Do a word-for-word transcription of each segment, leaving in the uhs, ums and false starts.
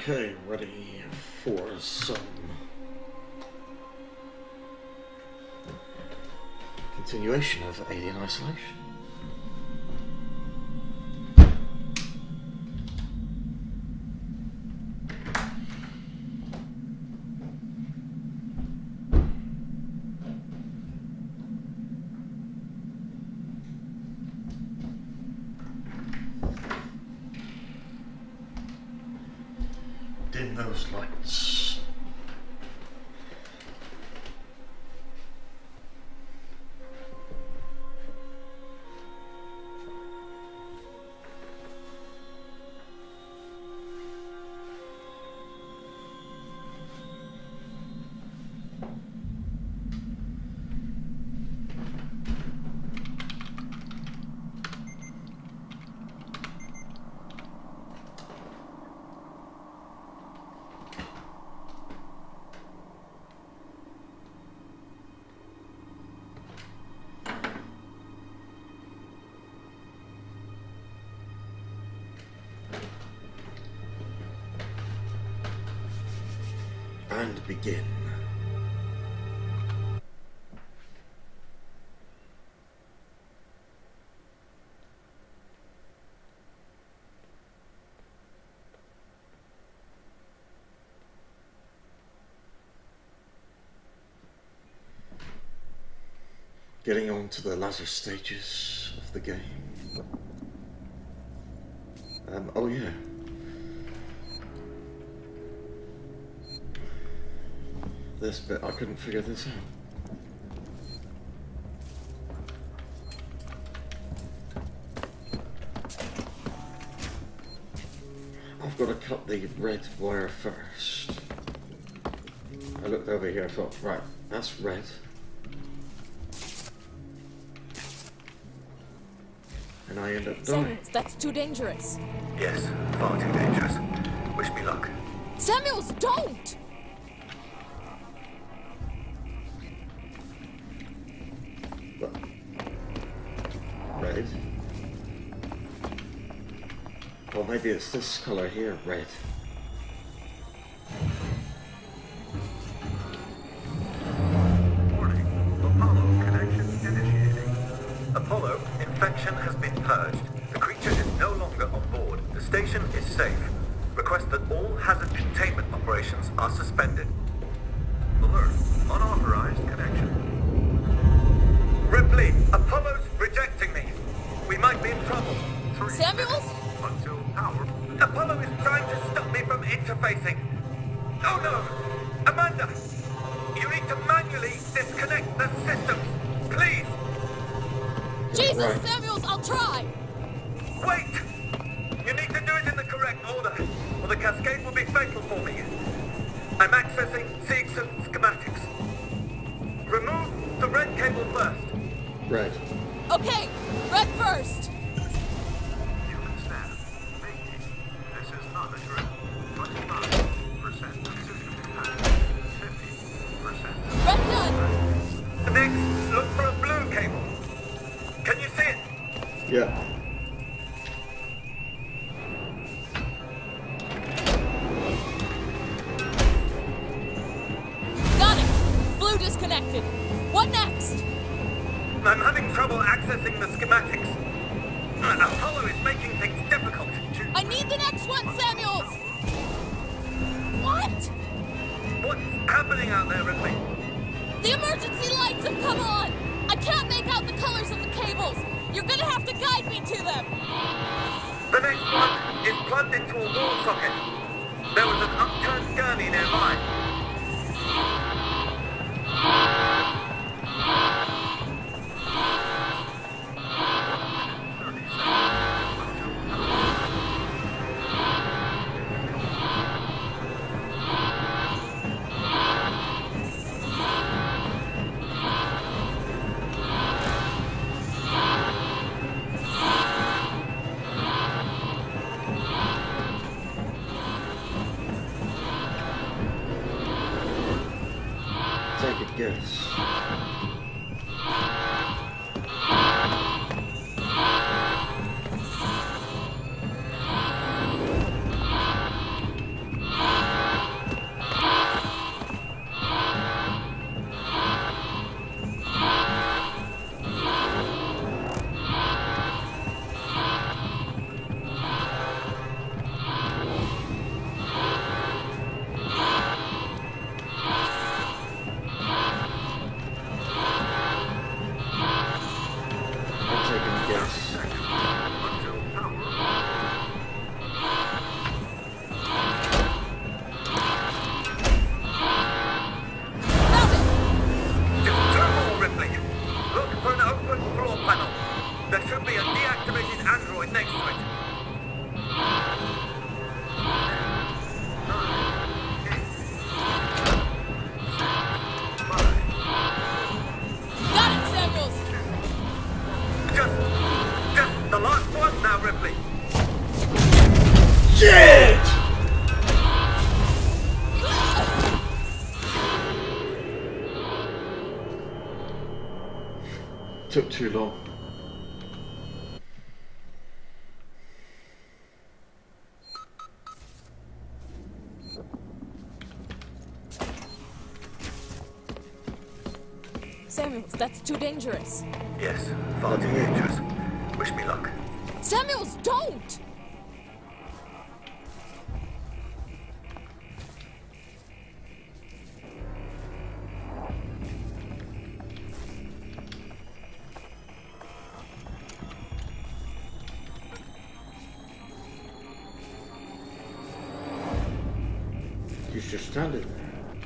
Okay, ready for some continuation of Alien Isolation. Dim those lights. And begin. Getting on to the latter stages of the game. Um, oh yeah. This bit, I couldn't figure this out. I've got to cut the red wire first. I looked over here, I thought, right, that's red. And I end up dying. Samuels, that's too dangerous. Yes, far too dangerous. Wish me luck. Samuels, don't! Red. Well, maybe it's this color here, red. Warning. Apollo connection initiating. Apollo, infection has been purged. The creature is no longer on board. The station is safe. Request that all hazard containment operations are suspended. Alert. Unauthorized connection. Ripley, Apollo's rejecting me. We might be in trouble. Three Samuels? Until power. Apollo is trying to stop me from interfacing. Oh no! Amanda! You need to manually disconnect the system. Please! Jesus, Right. Samuels, I'll try! Wait! You need to do it in the correct order, or the cascade will be fatal for me. I'm accessing Seegson schematics. Remove the red cable first. Red. Okay, red first! Human staff, making. This is not a drill. twenty-five percent of system capacity. fifty percent. Red done! Next, look for a blue cable. Can you see it? Yeah. Got it! Blue disconnected. What next? I'm having trouble accessing the schematics. Uh, Apollo is making things difficult. I need the next one, Samuels! What? What's happening out there, Ripley? The emergency lights have come on! I can't make out the colors of the cables! You're gonna have to guide me to them! The next one is plugged into a wall socket. There was an upturned gurney nearby. Take a guess. android next to it. Got it, Samuels! Just, just the last one now, Ripley. Shit! Took too long. Samuels, that's too dangerous. Yes, far too dangerous. Wish me luck. Samuels, don't! He's just standing there.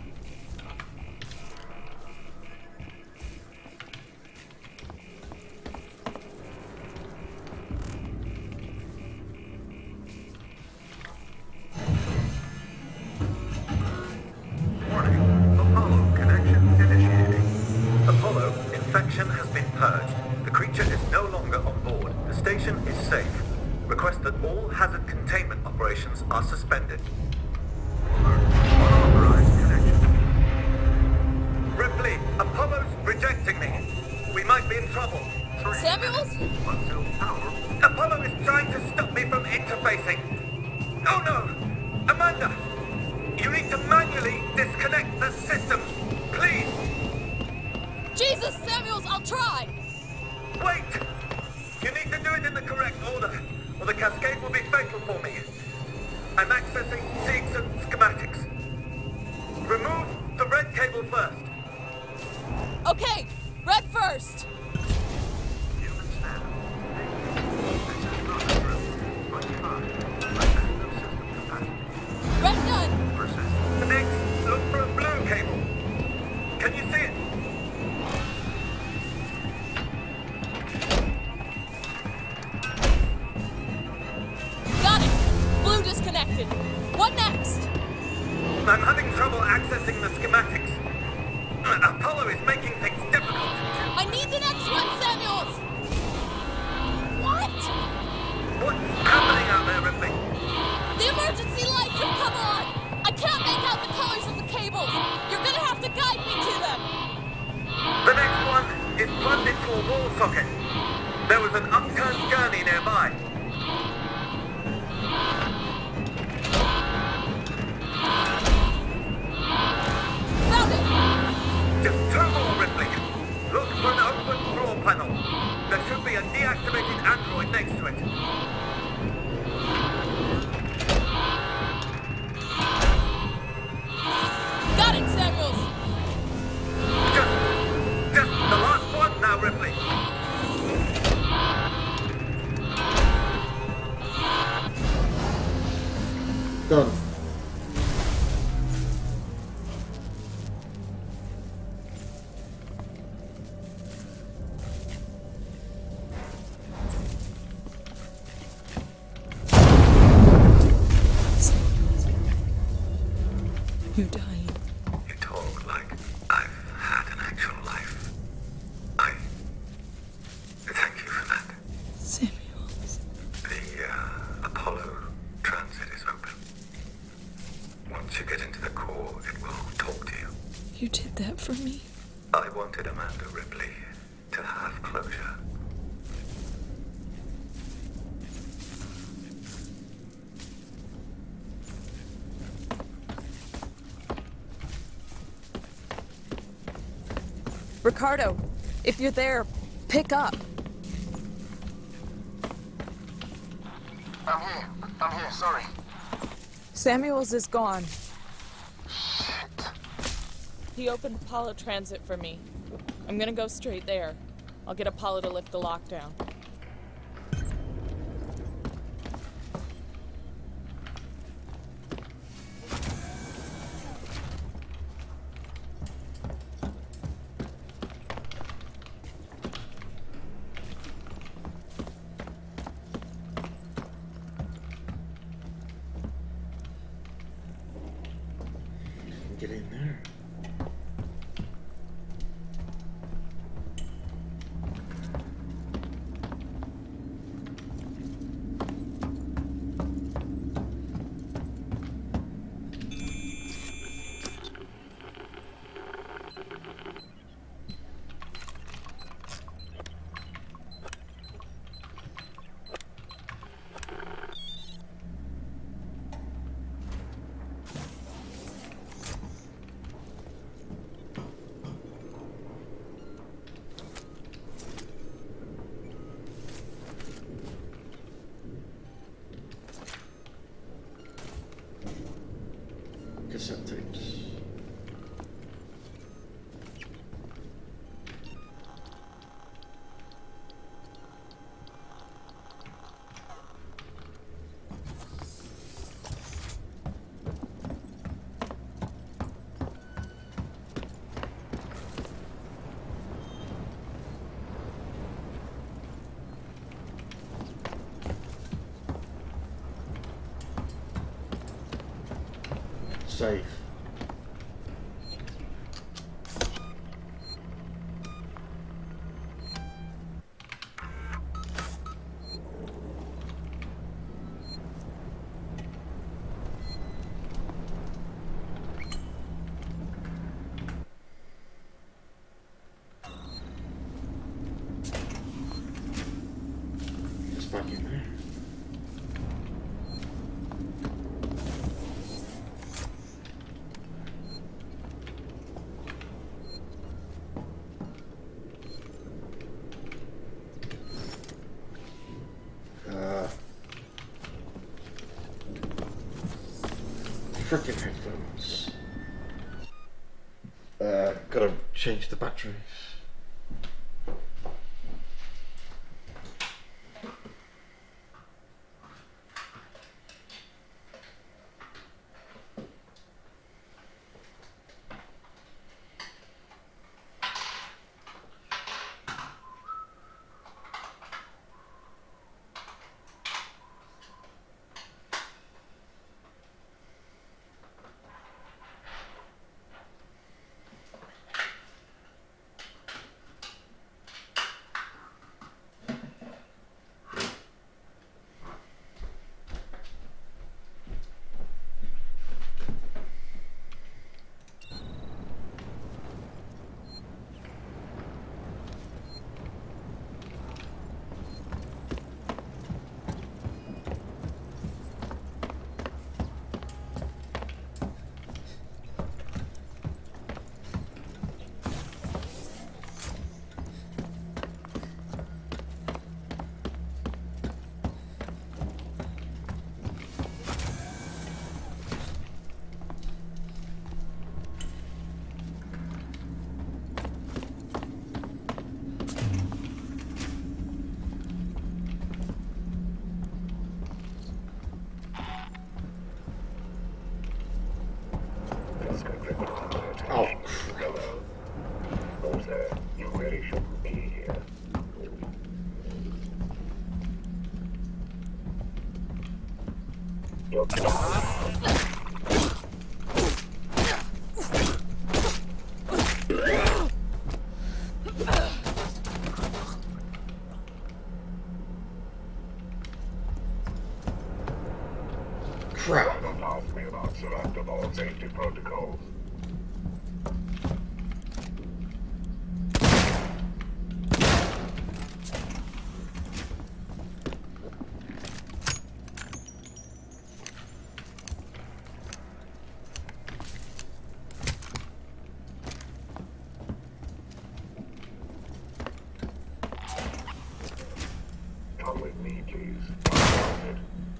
Warning, Apollo connection initiating. Apollo, infection has been purged. The creature is no longer on board. The station is safe. Request that all hazard containment operations are suspended. Unauthorized connection. Ripley, Apollo's rejecting me. We might be in trouble. Three Samuels? minutes until power. Apollo is trying to stop me from interfacing. Oh no! Amanda! You need to manually disconnect the system. Please! Jesus, Samuels, I'll try! Wait! You need to do it in the correct order, or the cascade will be fatal for me. I'm accessing Seegson schematics. Remove the red cable first. Okay, red first! Human standard. This is not a drill. twenty-five. Maximum system capacity. Red done! Percent. Next, look for a blue cable. Can you see it? Got it! Blue disconnected. What next? I'm having trouble accessing the schematics. Uh, Apollo is making things difficult. I need the next one, Samuels! What? What's happening out there, Ripley? The emergency lights have come on! I can't make out the colors of the cables! You're gonna have to guide me to them! The next one is plugged into a wall socket. There was an upturned gurney nearby. Found it! Just two more, Ripley. Look for an open floor panel. There should be a deactivated android next to it. Got it, Samuels! Just, just the last one now, Ripley. Done. You're dying. You talk like I've had an actual life. I thank you for that. Samuels. The uh, Apollo transit is open. Once you get into the core, it will talk to you. You did that for me? I wanted Amanda Ripley to have closure. Ricardo, if you're there, pick up. I'm here. I'm here. Sorry. Samuels is gone. Shit. He opened Apollo Transit for me. I'm gonna go straight there. I'll get Apollo to lift the lockdown. get in there? Cassette tapes. Safe. Just back in there. Frickin' headphones. Uh, gotta change the batteries. Oh, Hello. Who's there? You really shouldn't be here. You're crap. Don't ask me about selectable safety protocols. Come with me, please. I'm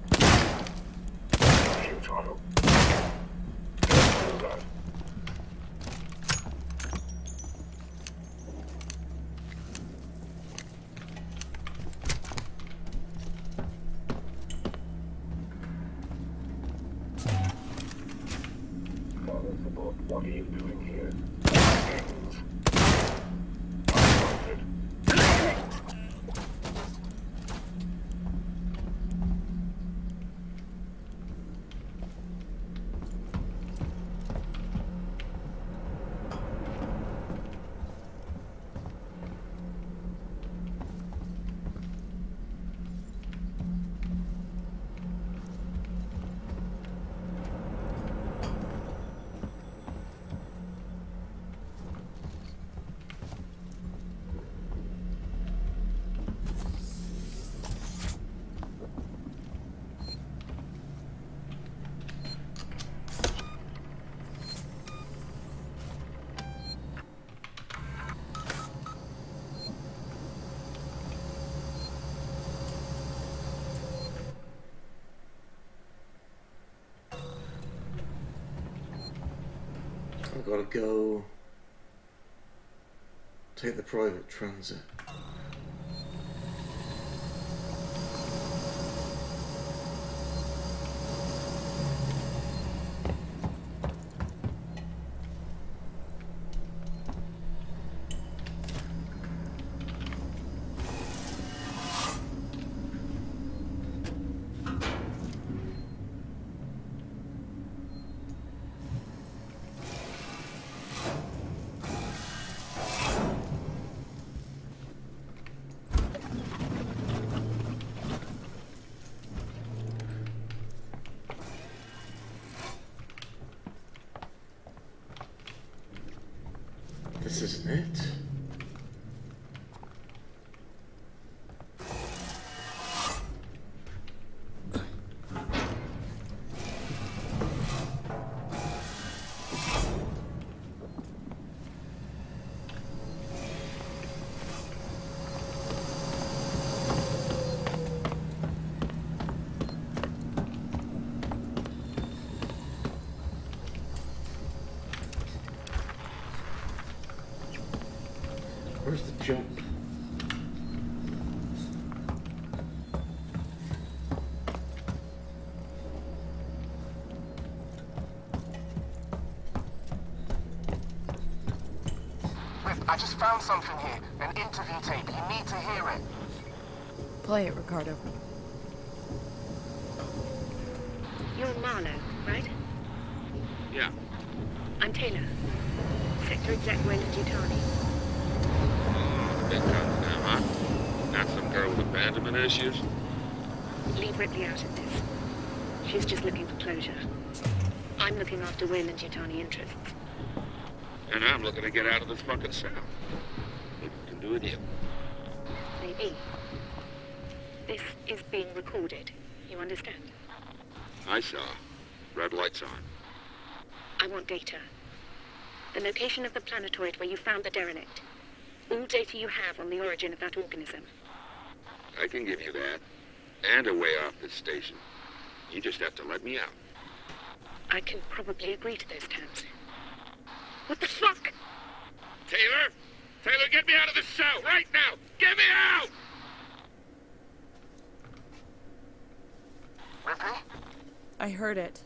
Futile. Don't do that. Father support, what are you doing here? Things. I wanted. I've got to go take the private transit. This isn't it. Where's the jump? Rift, I just found something here. An interview tape. You need to hear it. Play it, Ricardo. You're Marlowe, right? Yeah. I'm Taylor. Sector Exec Wayland Yutani. Big guns now, huh? Not some girl with abandonment issues? Leave Ripley out of this. She's just looking for closure. I'm looking after Wayland Yutani interests. And I'm looking to get out of this fucking cell. Maybe we can do a deal. Maybe. This is being recorded. You understand? I saw. Red lights on. I want data. The location of the planetoid where you found the derelict. All data you have on the origin of that organism. I can give you that. And a way off this station. You just have to let me out. I can probably agree to those terms. What the fuck? Taylor! Taylor, get me out of this cell right now! Get me out! Ripley? I heard it.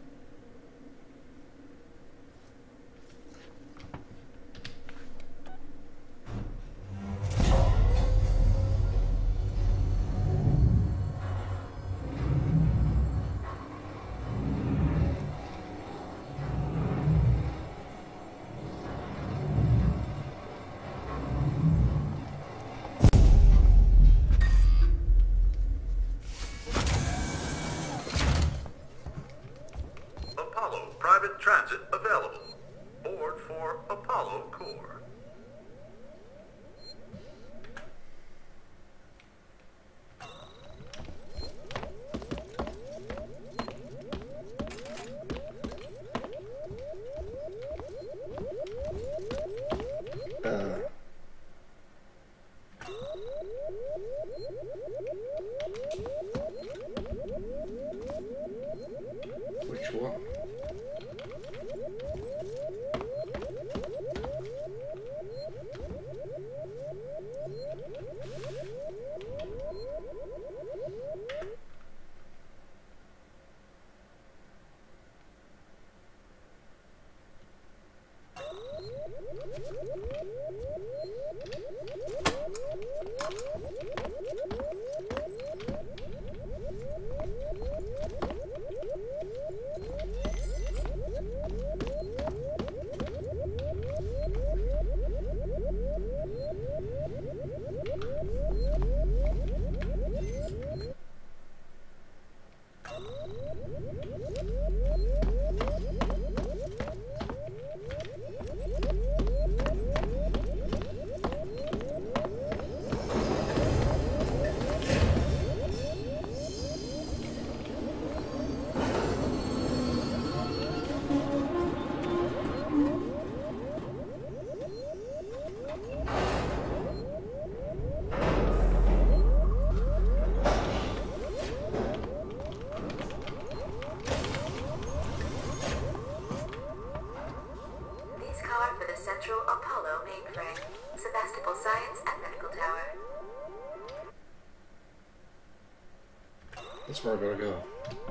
Apollo private transit available. Board for Apollo Core. Uh. Which one? That's where I gotta go.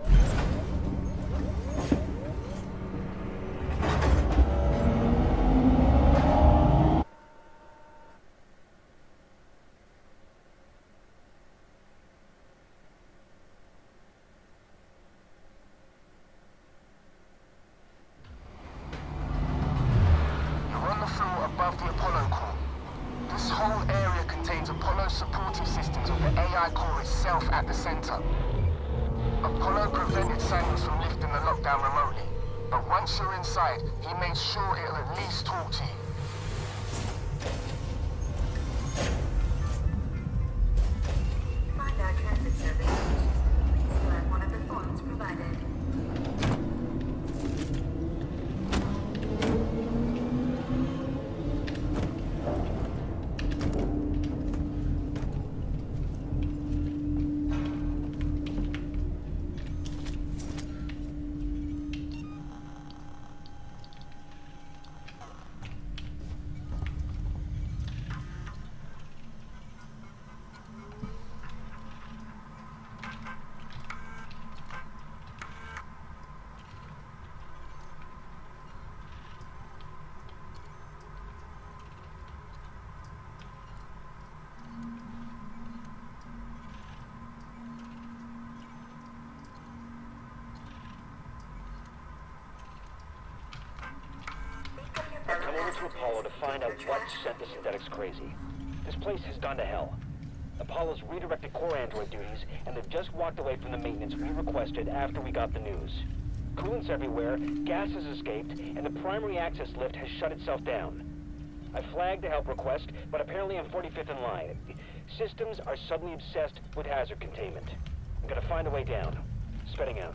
Come over to Apollo to find out what sent the synthetics crazy. This place has gone to hell. Apollo's redirected core android duties, and they've just walked away from the maintenance we requested after we got the news. Coolant's everywhere, gas has escaped, and the primary access lift has shut itself down. I flagged the help request, but apparently I'm forty-fifth in line. Systems are suddenly obsessed with hazard containment. I'm gonna find a way down. Spitting out.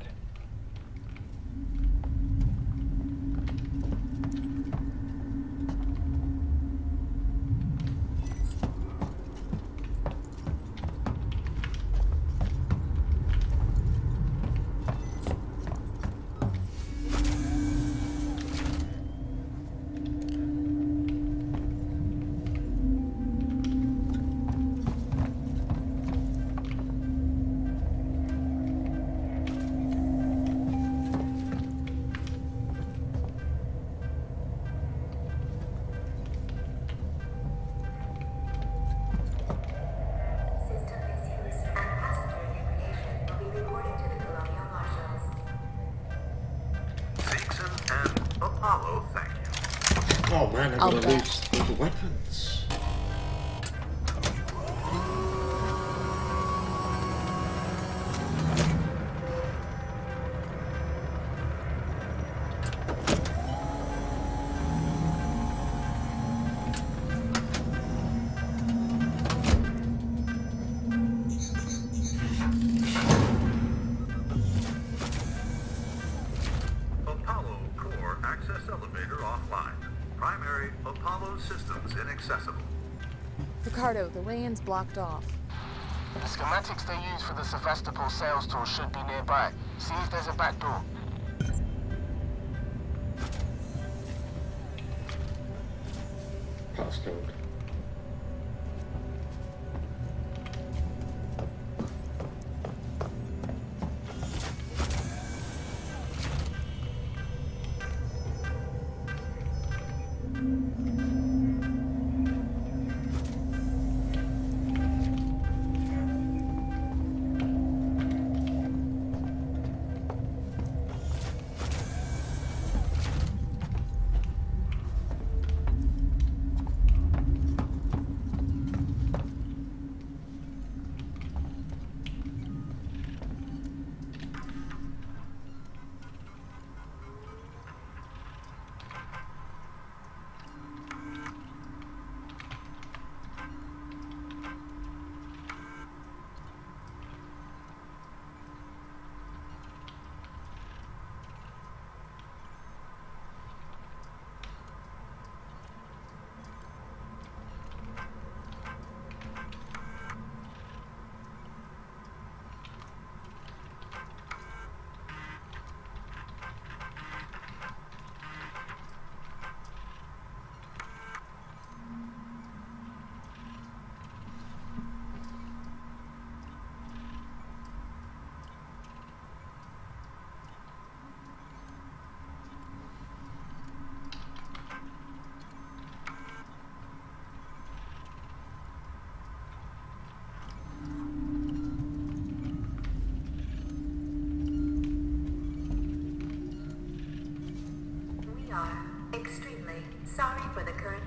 Oh man, I'm gonna lose all the weapons. Apollo core access elevator offline. Primary Apollo systems inaccessible. Ricardo, the way-in's blocked off. The schematics they use for the Sevastopol sales tour should be nearby. See if there's a back door. Passcode.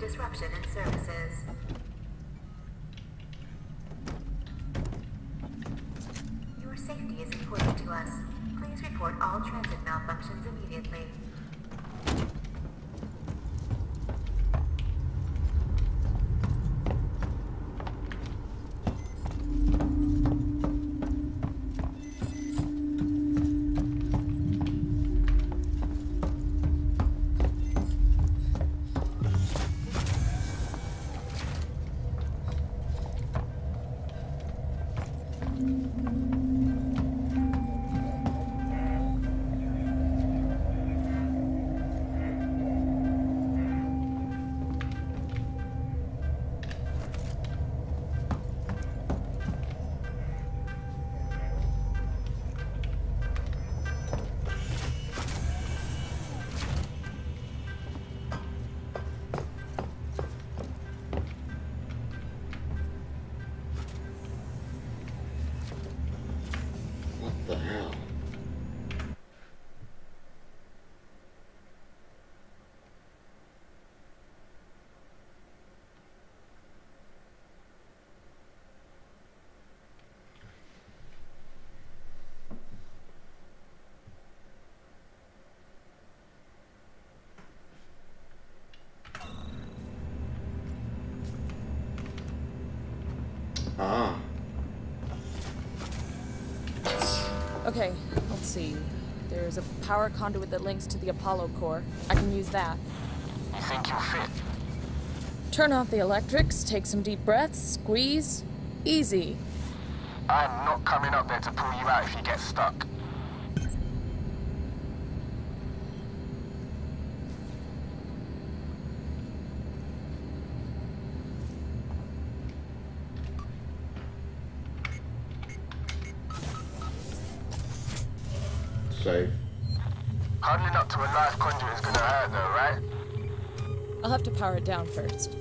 disruption in services. Your safety is important to us. Please report all transit malfunctions immediately. The hell? Ah. Okay, let's see. There's a power conduit that links to the Apollo core. I can use that. You think you'll fit? Turn off the electrics, take some deep breaths, squeeze. Easy. I'm not coming up there to pull you out if you get stuck. Save. Huddling up to a live conduit is gonna hurt though, right? I'll have to power it down first.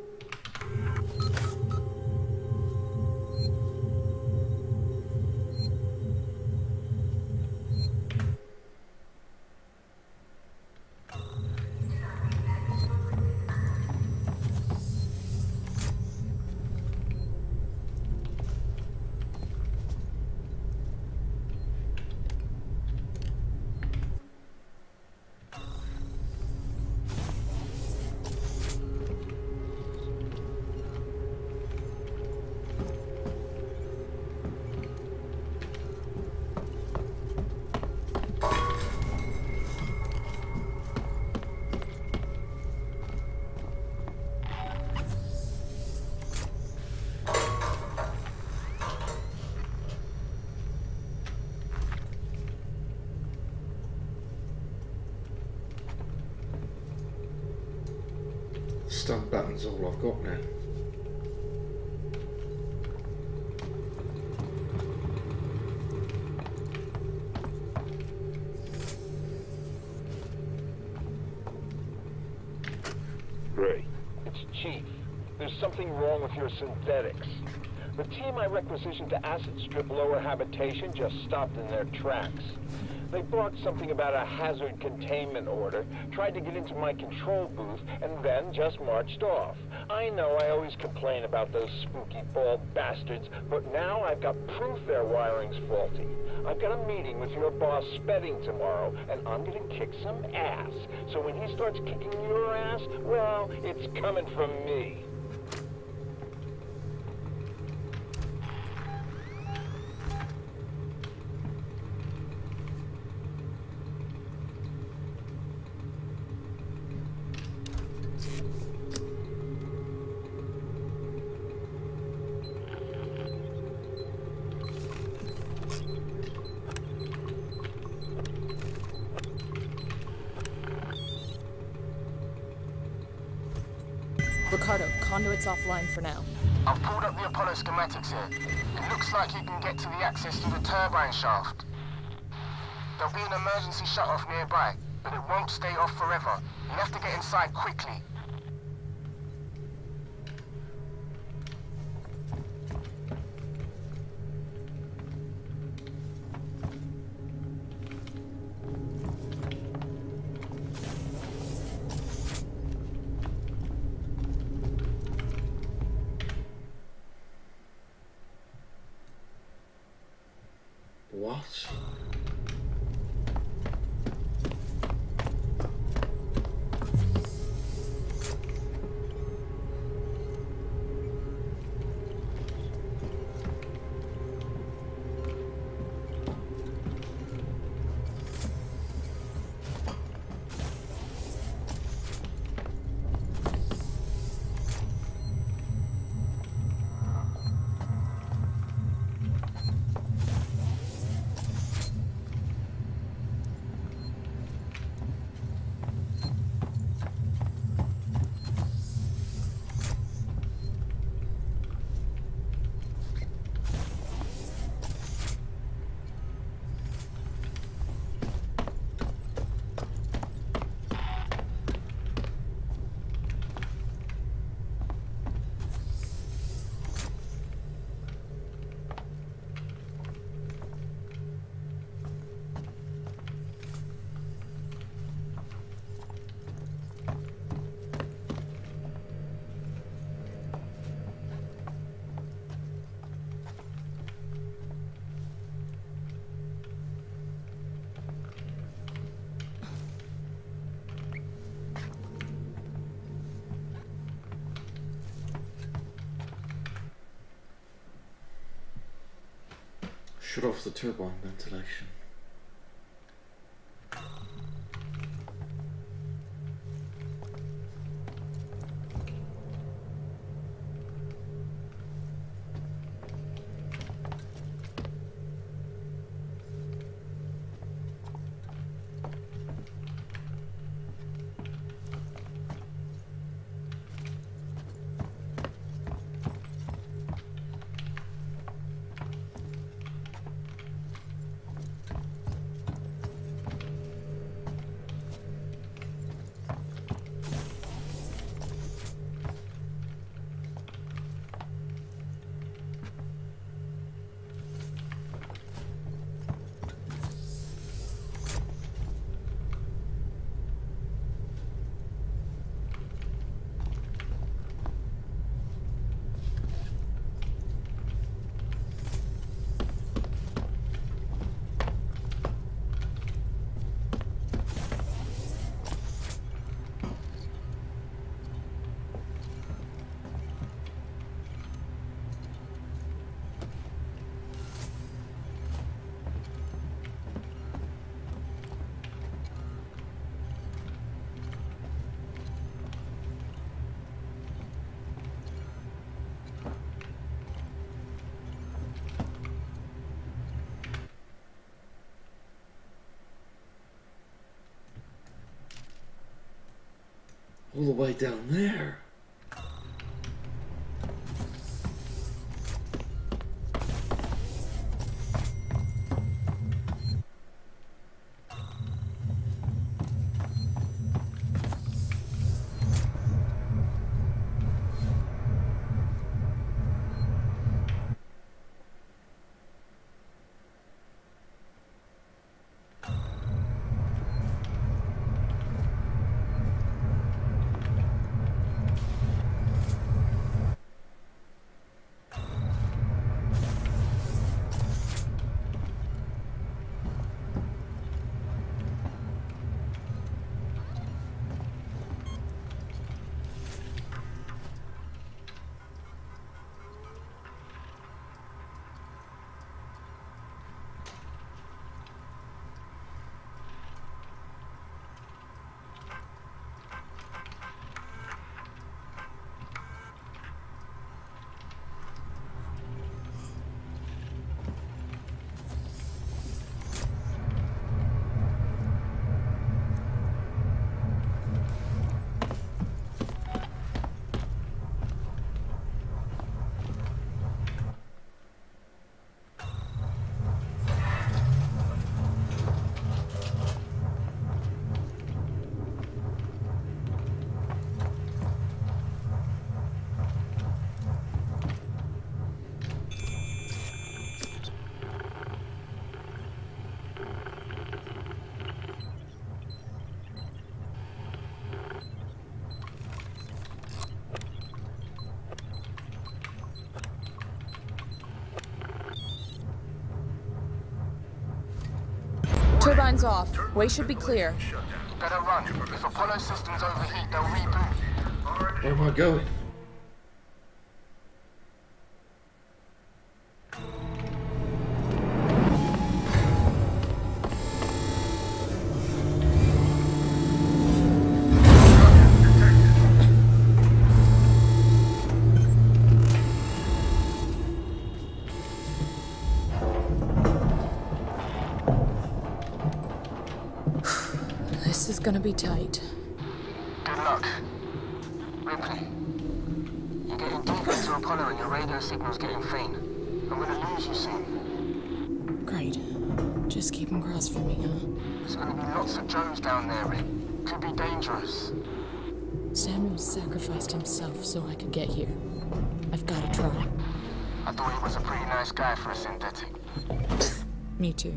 Stun button's all I've got now. Ray, it's Chief. There's something wrong with your synthetics. The team I requisitioned to acid strip lower habitation just stopped in their tracks. They brought something about a hazard containment order, tried to get into my control booth, and then just marched off. I know I always complain about those spooky bald bastards, but now I've got proof their wiring's faulty. I've got a meeting with your boss Spedding tomorrow, and I'm gonna kick some ass. So when he starts kicking your ass, well, it's coming from me. Ricardo, conduit's offline for now. I've pulled up the Apollo schematics here. It looks like you can get to the access through the turbine shaft. There'll be an emergency shut-off nearby, but it won't stay off forever. You'll have to get inside quickly. What? Shut off the turbine ventilation. All the way down there. Turbine's off. Way should be clear. You better run. If Apollo systems overheat, they'll reboot. Where am I going? This is gonna be tight. Good luck. Ripley, you're getting deep into Apollo and your radio signal's getting faint. I'm gonna lose you soon. Great. Just keep him crossed for me, huh? There's gonna be lots of Joes down there, Rick. Could be dangerous. Samuel sacrificed himself so I could get here. I've gotta try. I thought he was a pretty nice guy for a synthetic. Me too.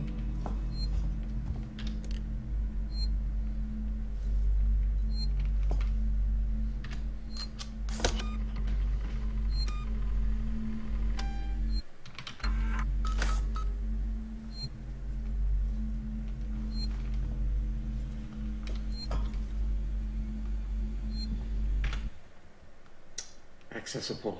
Access Apollo.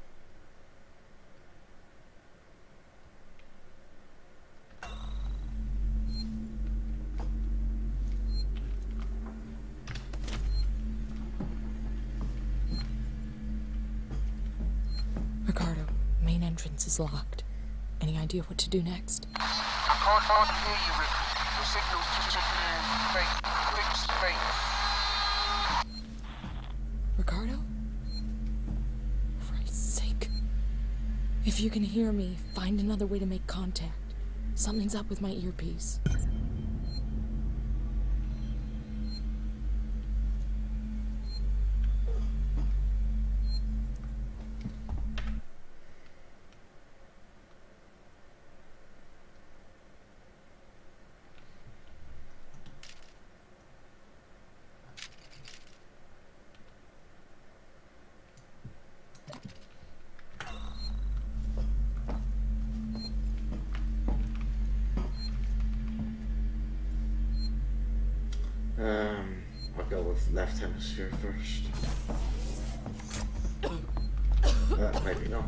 Ricardo, main entrance is locked. Any idea what to do next? I can't hardly hear you, Ripley. Your signal's just trickling in faint, faint. Ricardo? For Christ's sake. If you can hear me, find another way to make contact. Something's up with my earpiece. Um, I'll go with left hemisphere first. Uh, maybe not.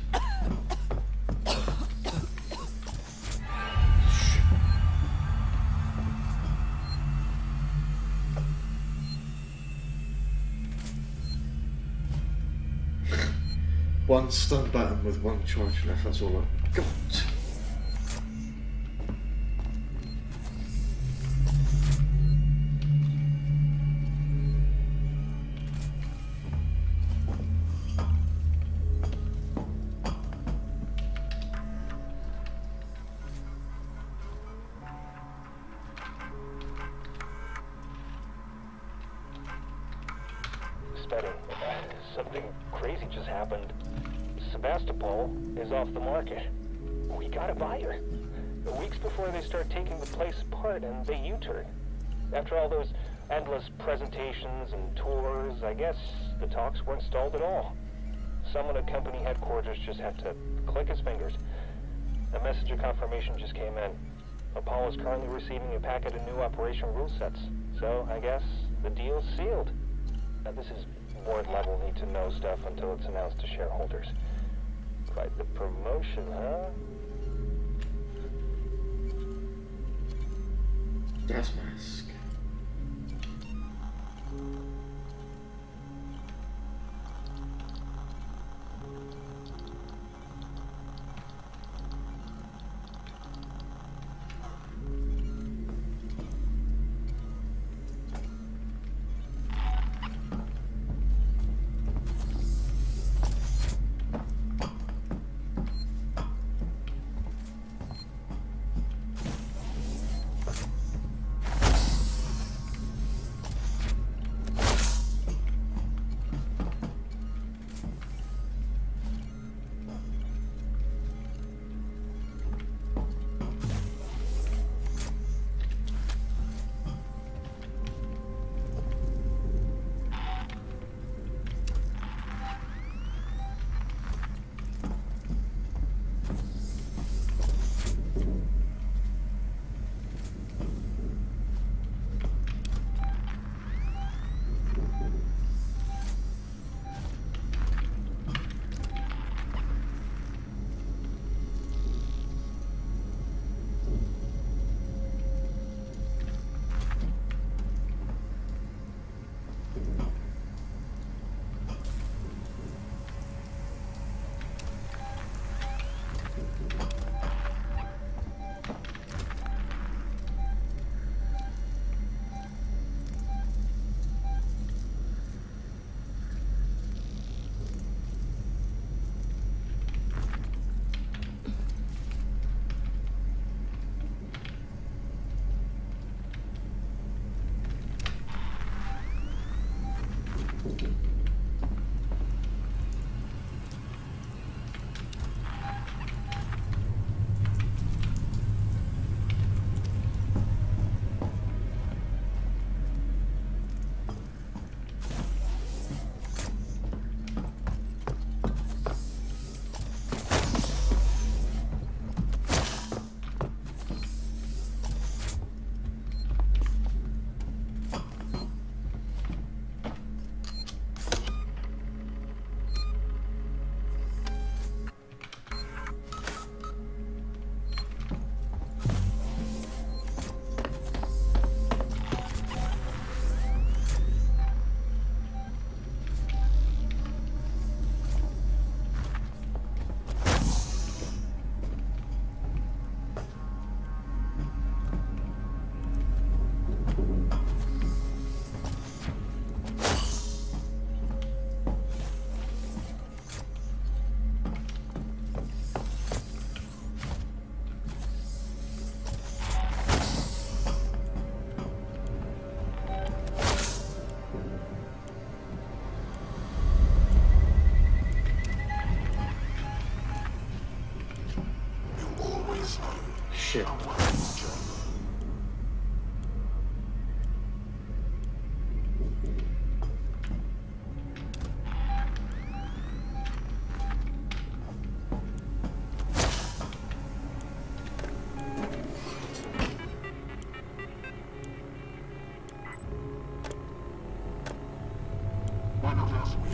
One stun button with one charge left, that's all I've got. Spedding. Something crazy just happened. Sebastopol is off the market. We got a buyer. Weeks before they start taking the place apart and they U-turn. After all those endless presentations and tours, I guess the talks weren't stalled at all. Someone at company headquarters just had to click his fingers. A message of confirmation just came in. Apollo is currently receiving a packet of new operation rule sets. So I guess the deal's sealed. Now this is board level need to know stuff until it's announced to shareholders. Quite the promotion, huh? Gas mask.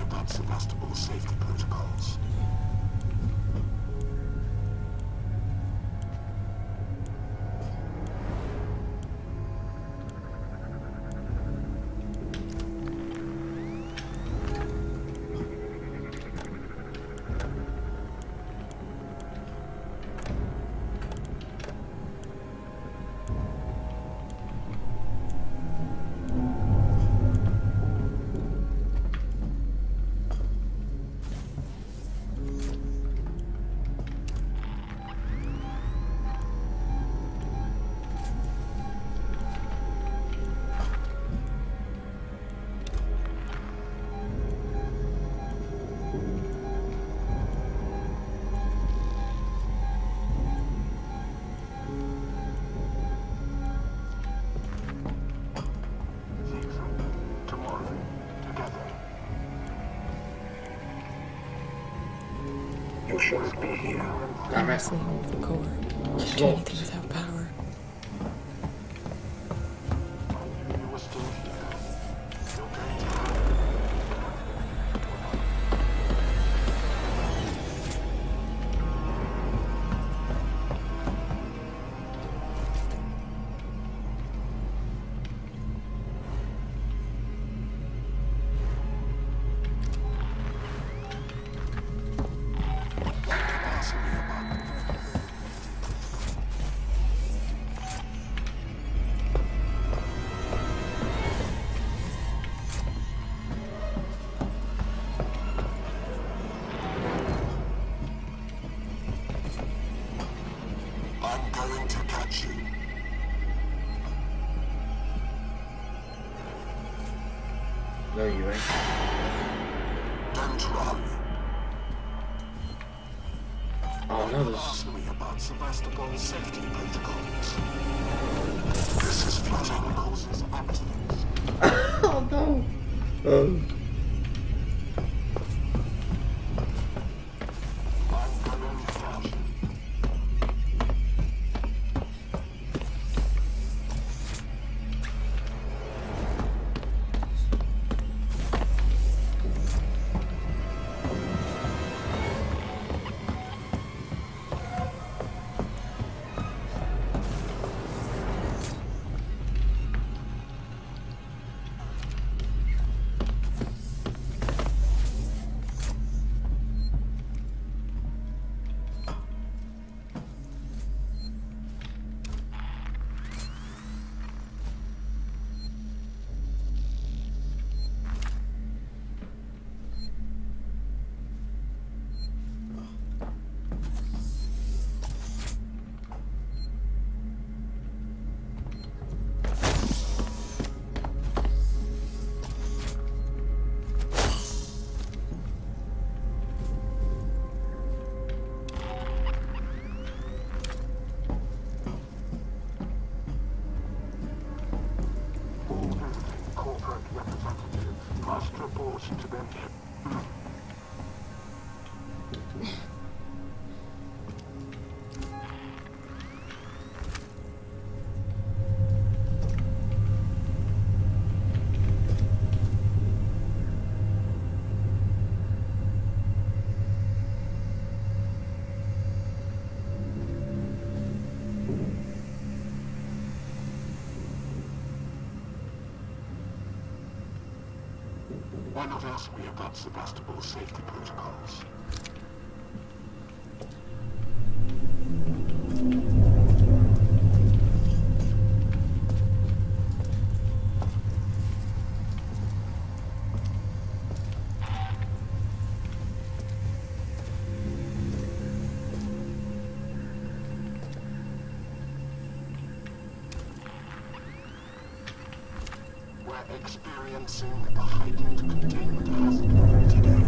about Sevastopol's safety protocols. You shouldn't be here. I'm wrestling with the core. Can't do anything without power. You were still here. You're going to No, you ain't. Don't run. Oh no, there's... Ask me about Sevastopol's safety protocols. This is flooding causes accidents. Oh no. Oh. To them. Why not ask me about Sevastopol's safety protocols? We're experiencing a heightened containment hazard today.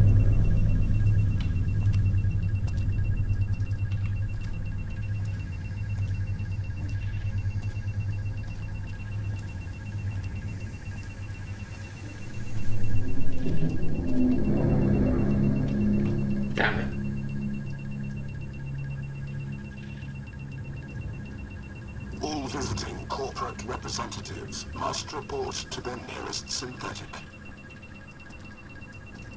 Damn it. All visiting corporate representatives must report to their nearest synthetic.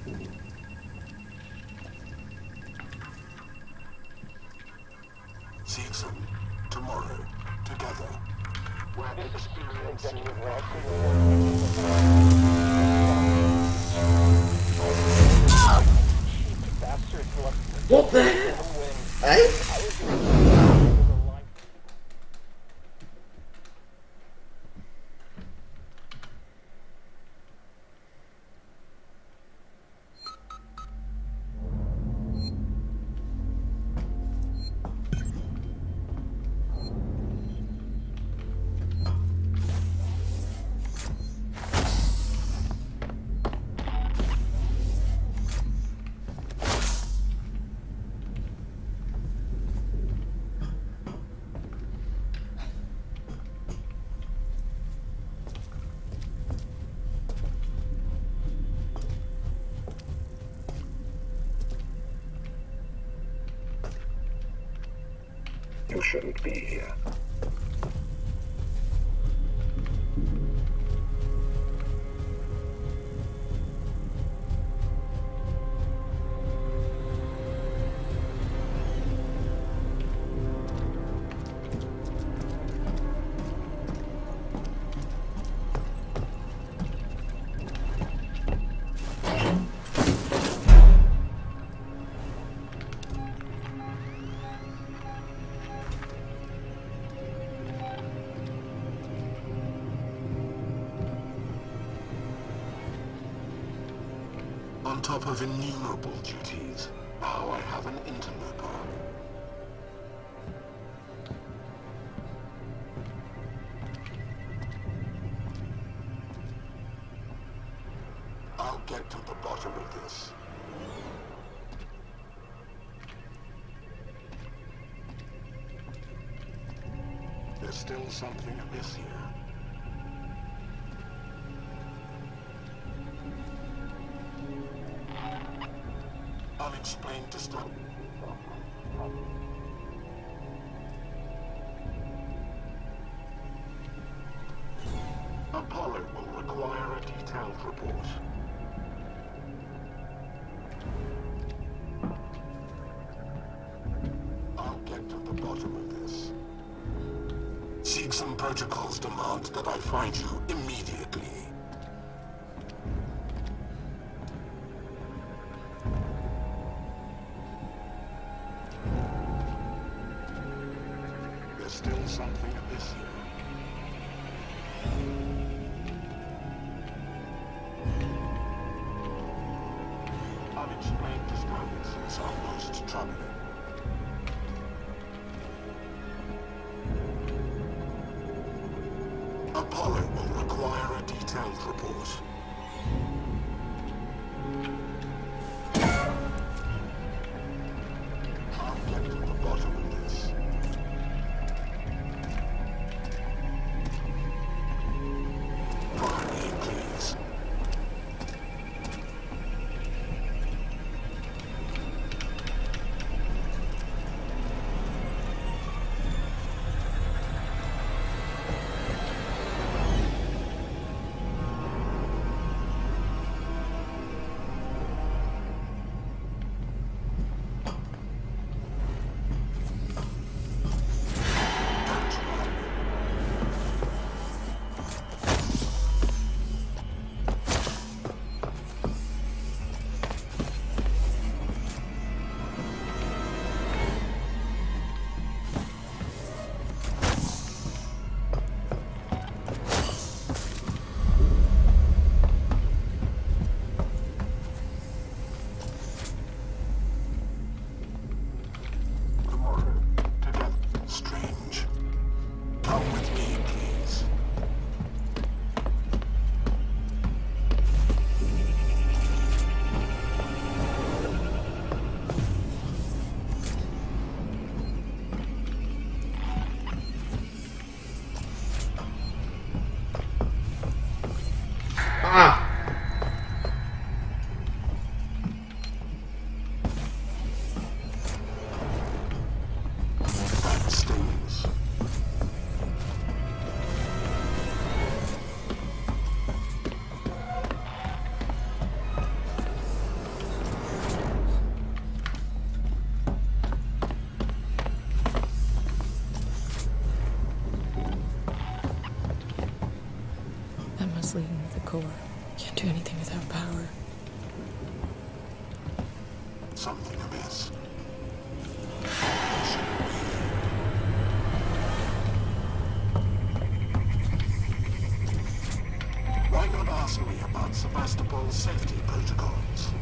Season, tomorrow, together. We're experiencing What the heck? Eh? You shouldn't be here. On top of innumerable duties, now I have an interloper. I'll get to the bottom of this. There's still something amiss here. Unexplained disturbance. Apollo will require a detailed report. I'll get to the bottom of this. Seegson protocols demand that I find you immediately. Still something amiss here. Unexplained disturbances are most troubling. Apollo will require a detailed report. I'll get to the bottom of this. core. Can't do anything without power. Something amiss. Why not ask me about Sevastopol's safety protocols?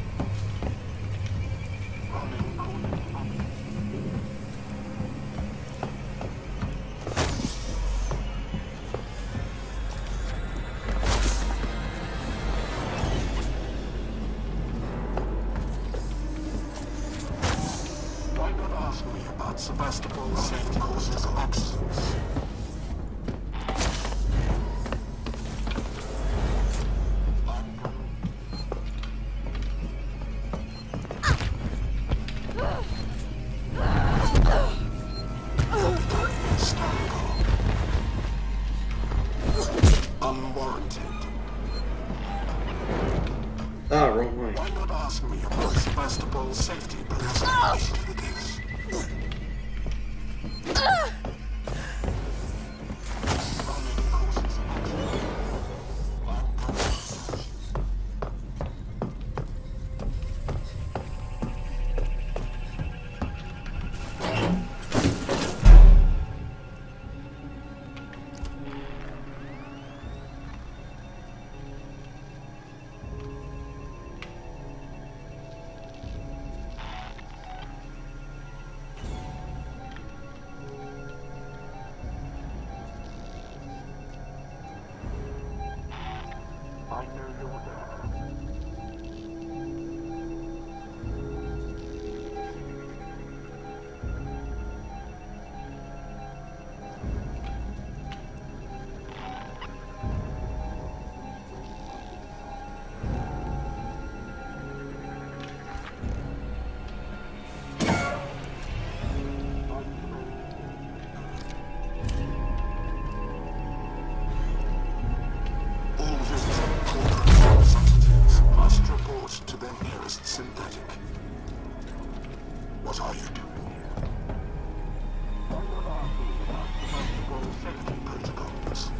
Why not ask me about Sevastopol's safety causes of accidents? Unwarranted. Ah, wrong way. Why not ask me about Sevastopol's safety protocols for this? I know you're there. All visits and corporate representatives must report to their nearest synthetic. What are you doing here? Why not ask me about Sevastopol's safety protocols?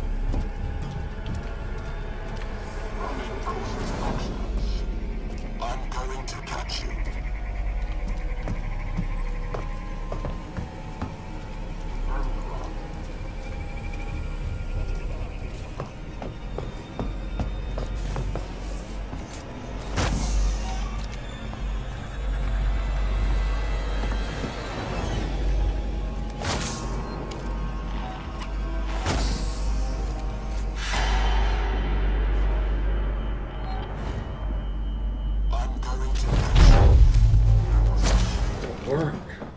Running causes accidents. I'm going to catch you. I'm going to catch you. Don't work.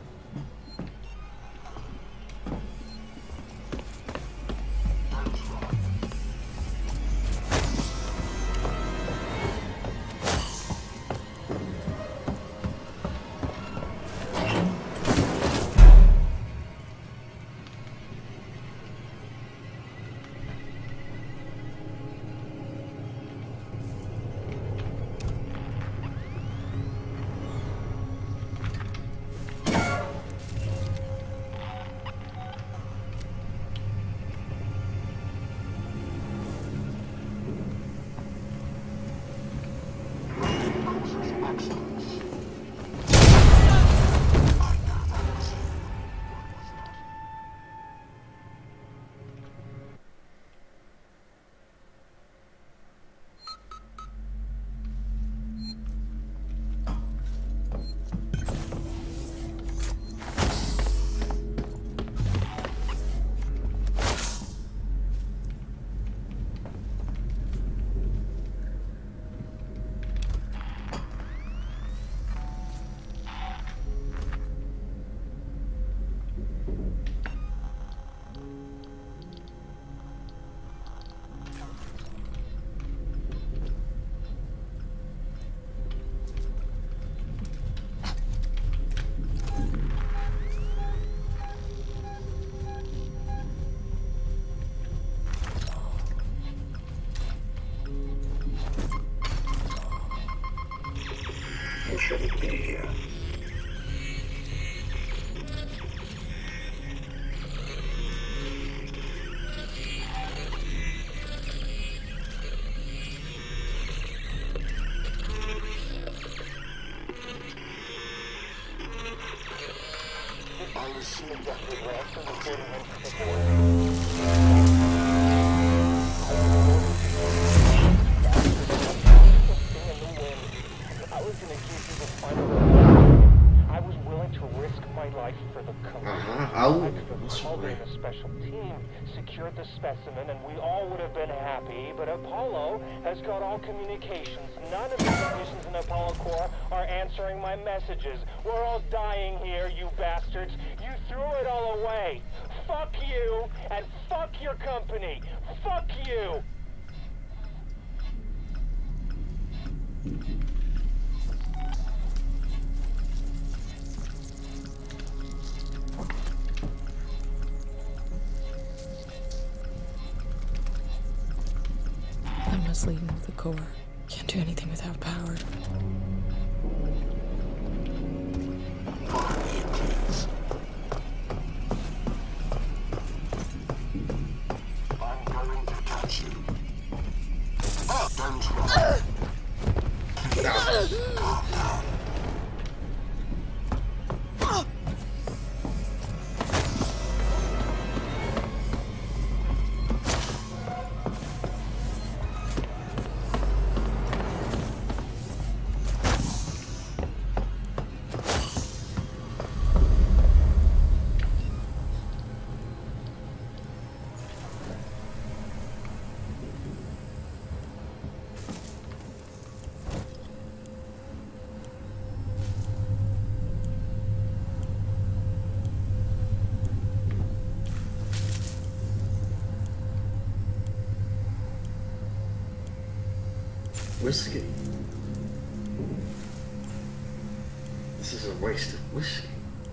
Running causes accidents. I know that was you. What was that? You shouldn't be here. team executive Ransom reporting in from the board. I was gonna give you the final report. I was willing to risk my life for the company. Uh-huh. Oh, I could have called in a special team, secured the specimen, and we all would have been happy, but Apollo has got all communications. None of the technicians in Apollo Corps are answering my messages. We're all dying here, you bastards. You threw it all away. Fuck you, and fuck your company. Fuck you! I must lead into the core. Can't do anything without power. Follow me, please. I'm going to catch you. Oh, don't run. Please, calm down. Whiskey. This is a waste of whiskey.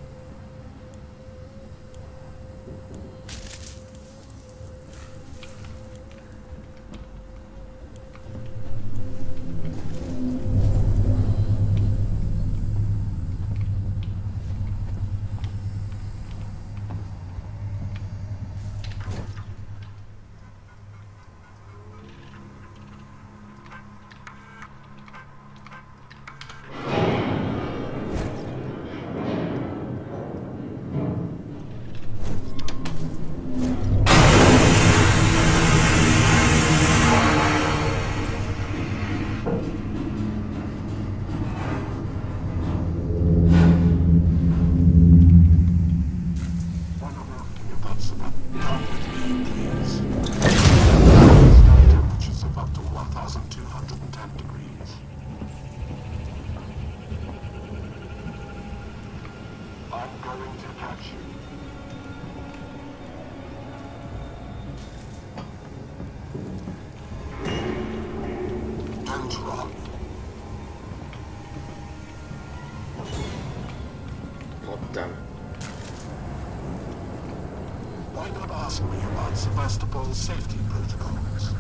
Why not ask me about Sevastopol's safety protocols?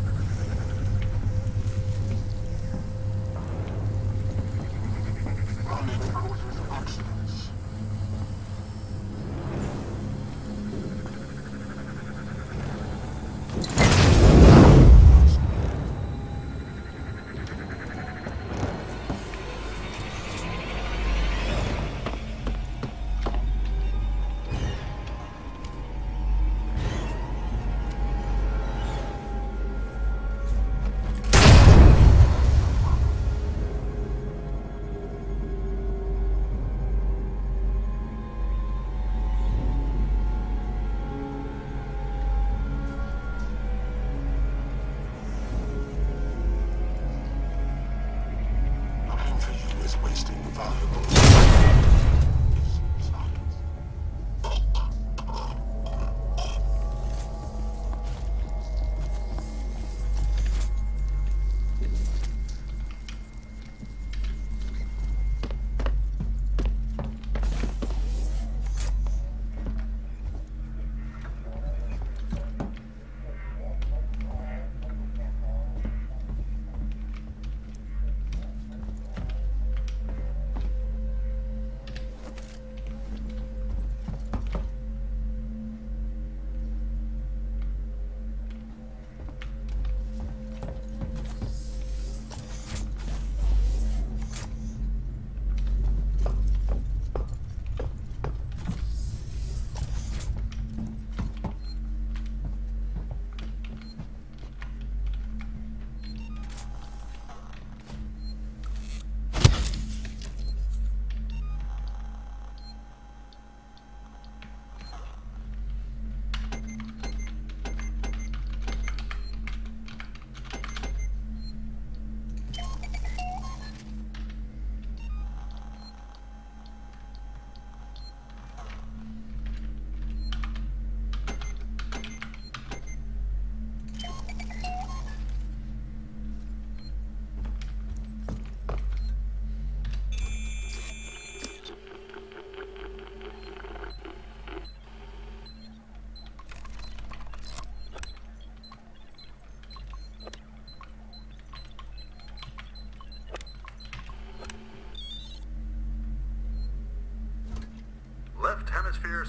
Running causes accidents.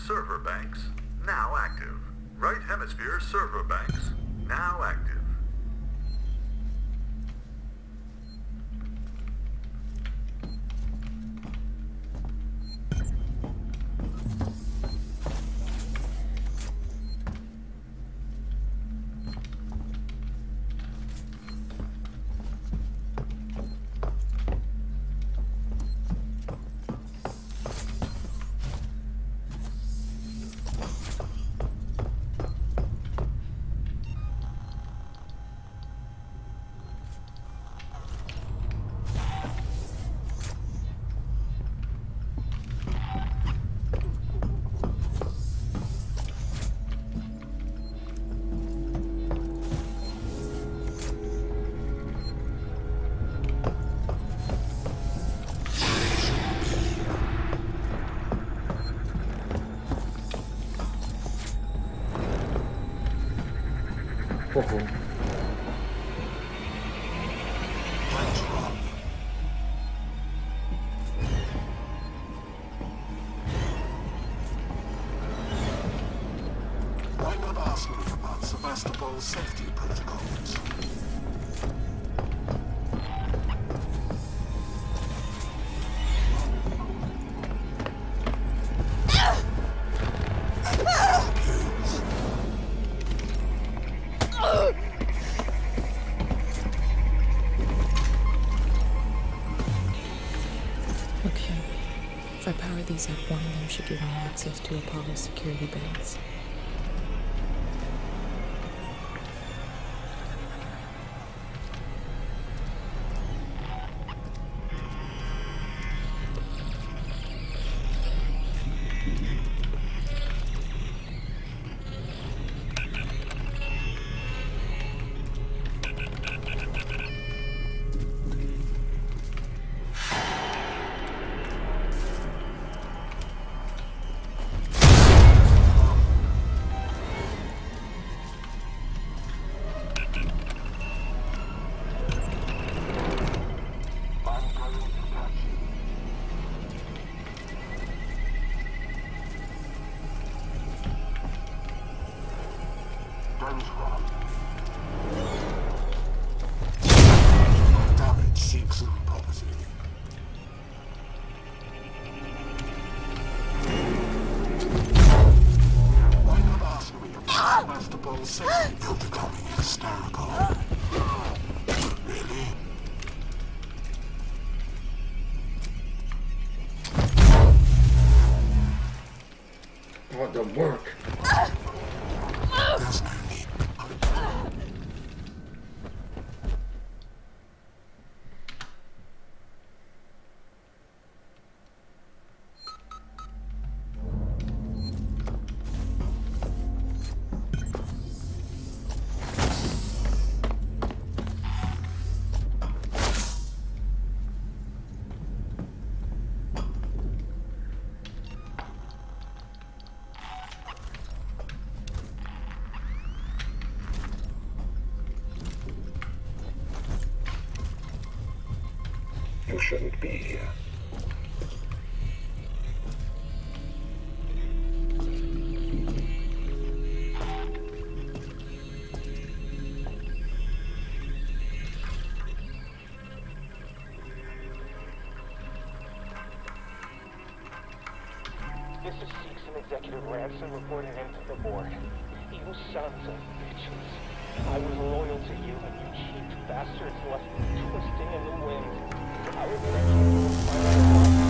server banks now active. Right hemisphere server banks now active. Why not ask me about Sevastopol's safety protocols? Okay. If I power these up, one of them should give me access to Apollo's security banks. Damage seeks some property. Why not ask me about Sevastopol's safety? You're becoming hysterical. Really? What the work? There's no need. You shouldn't be here. This is Seegson Executive Ransom reporting into the board. You sons of bitches. I was loyal to you, and you cheap bastards left me twisting in the wind. I was thinking you would find out.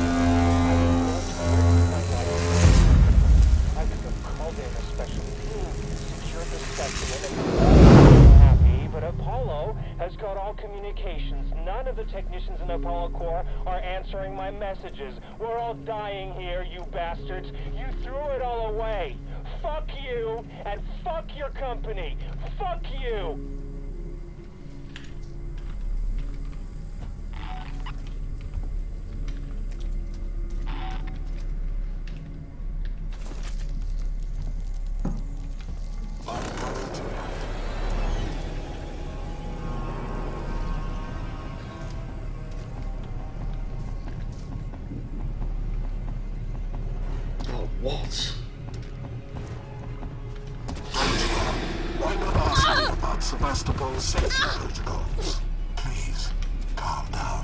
I could have called in a special team, secured the specimen, and I'm happy, but Apollo has got all communications. None of the technicians in Apollo Corps are answering my messages. We're all dying here, you bastards. You threw it all away. Fuck you, and fuck your company. Fuck you. Oh, what? adjustable safety protocols. Please, calm down.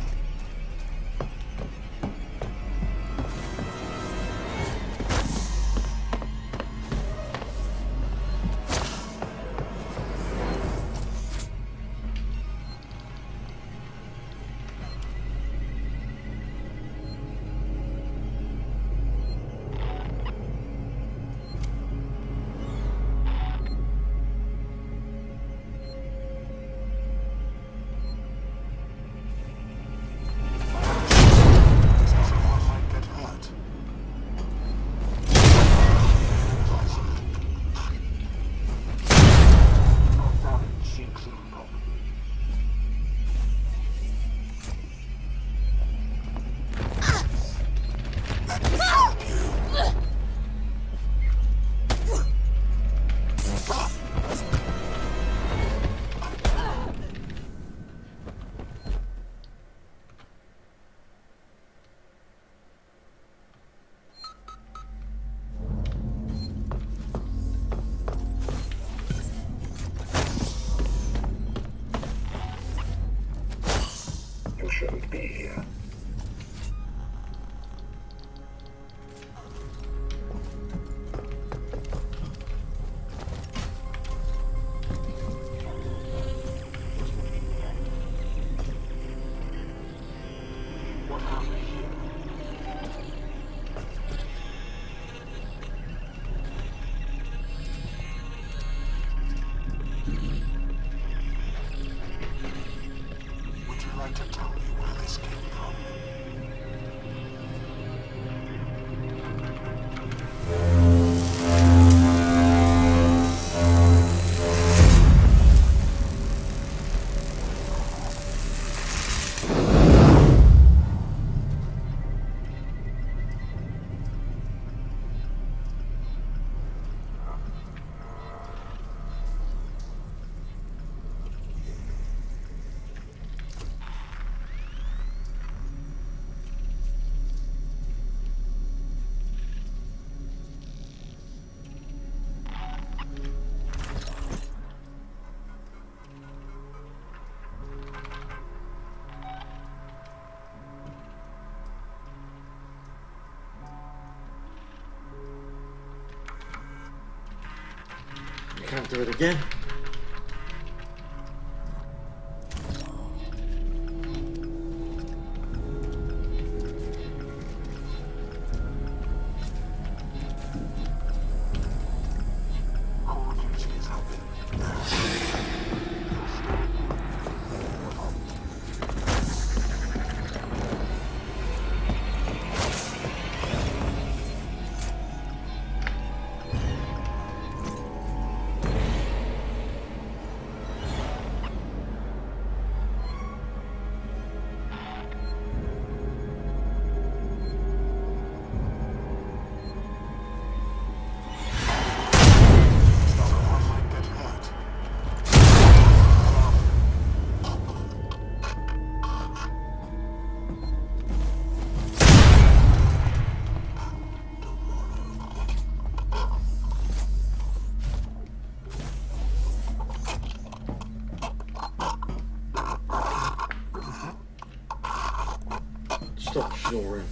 You shouldn't be here. What happened here? Would you like to tell me where this came from? You can't do it again. Stop snoring.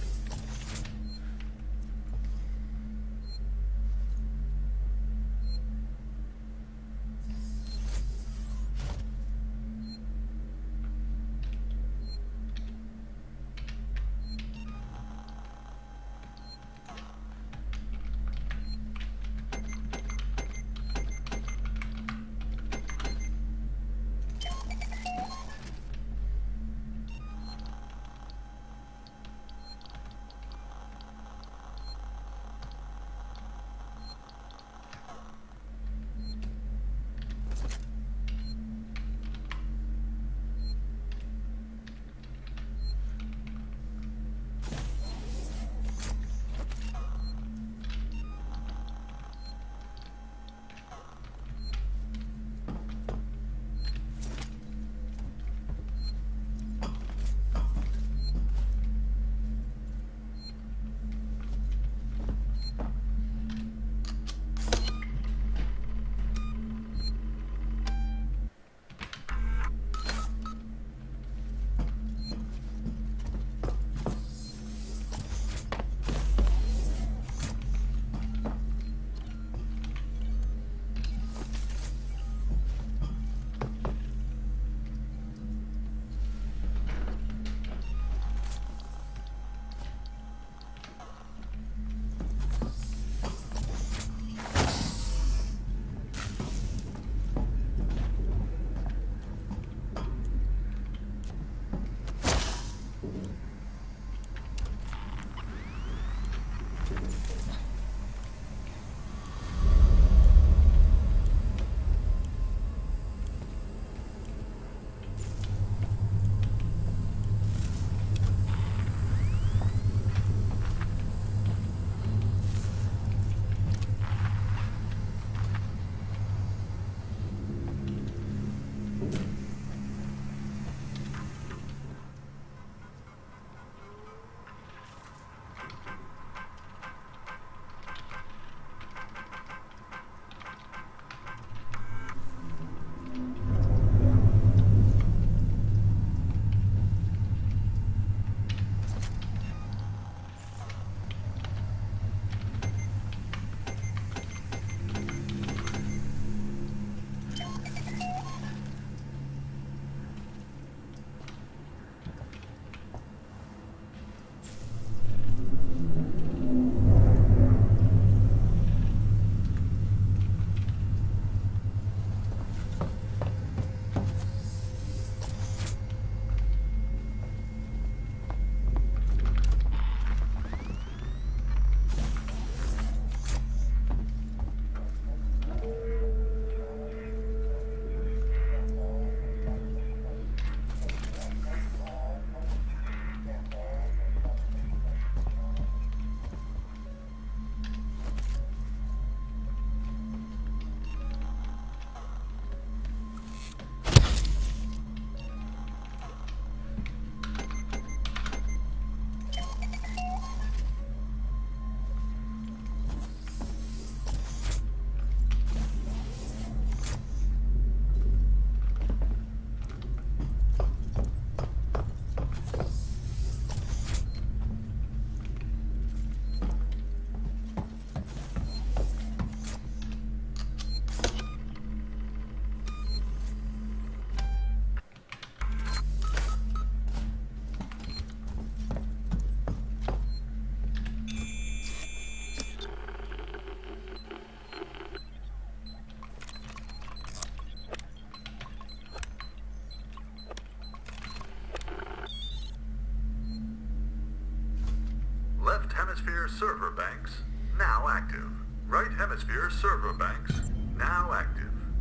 hemisphere server banks now active. Right hemisphere server banks now active.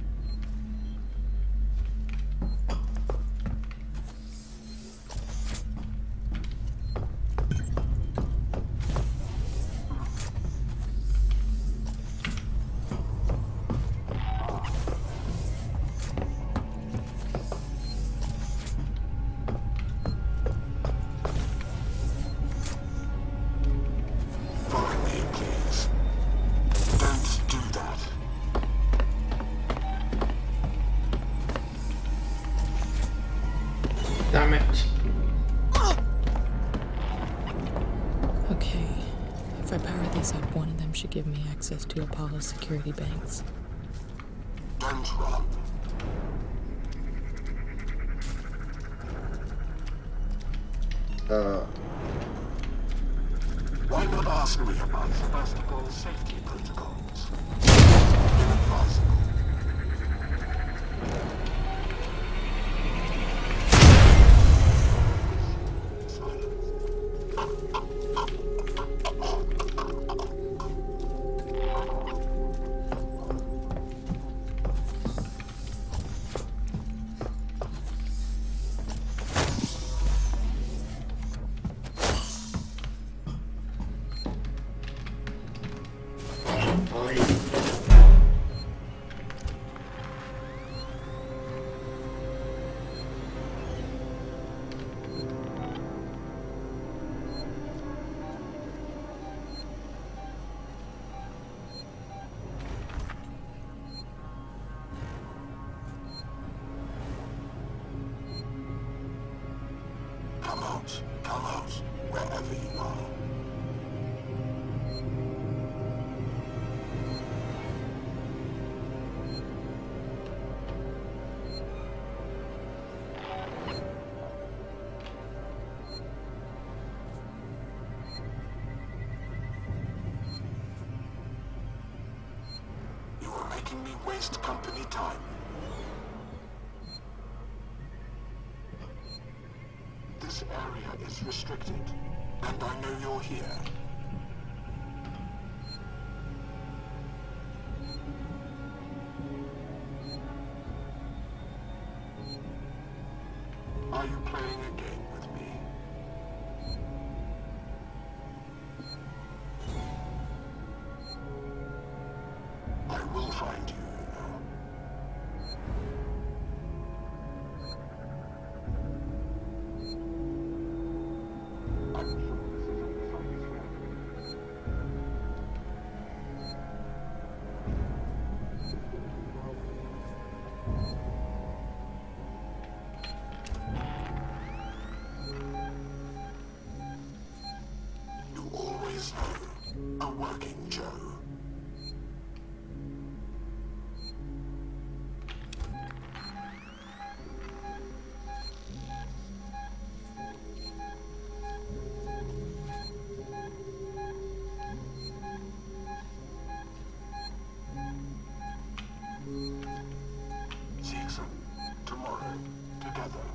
Damn it. Okay. If I power this up, one of them should give me access to Apollo's security banks. Don't run. Uh. Why not ask me about Sebastopol safety protocols? Inadvisable. Come out, come out, wherever you are. You are making me waste company time. This area is restricted, and I know you're here. Are you playing a game with me? I will find you, you know. You always know a working Joe. Season, tomorrow, together.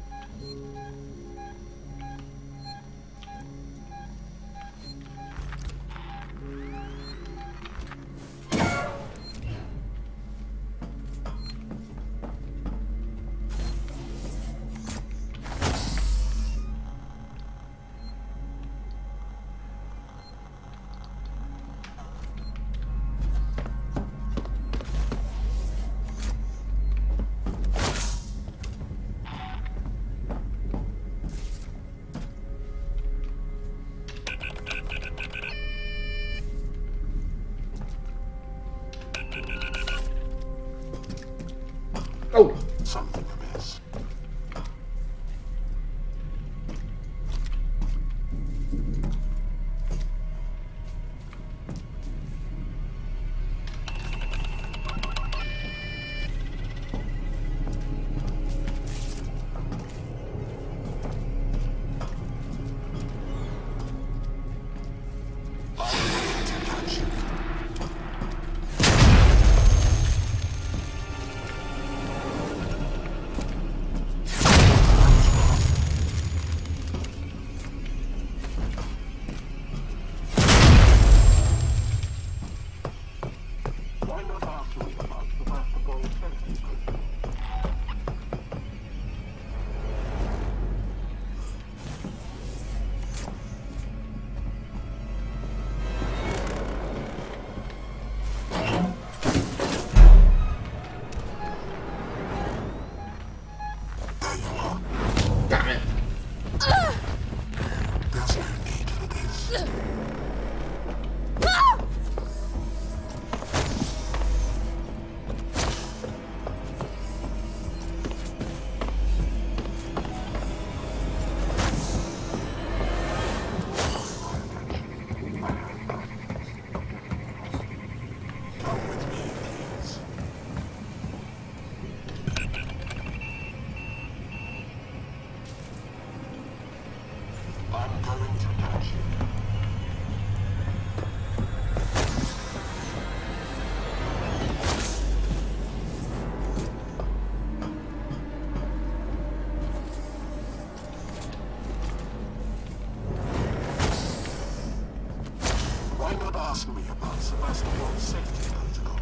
Ask me about Sebastopol's safety protocols.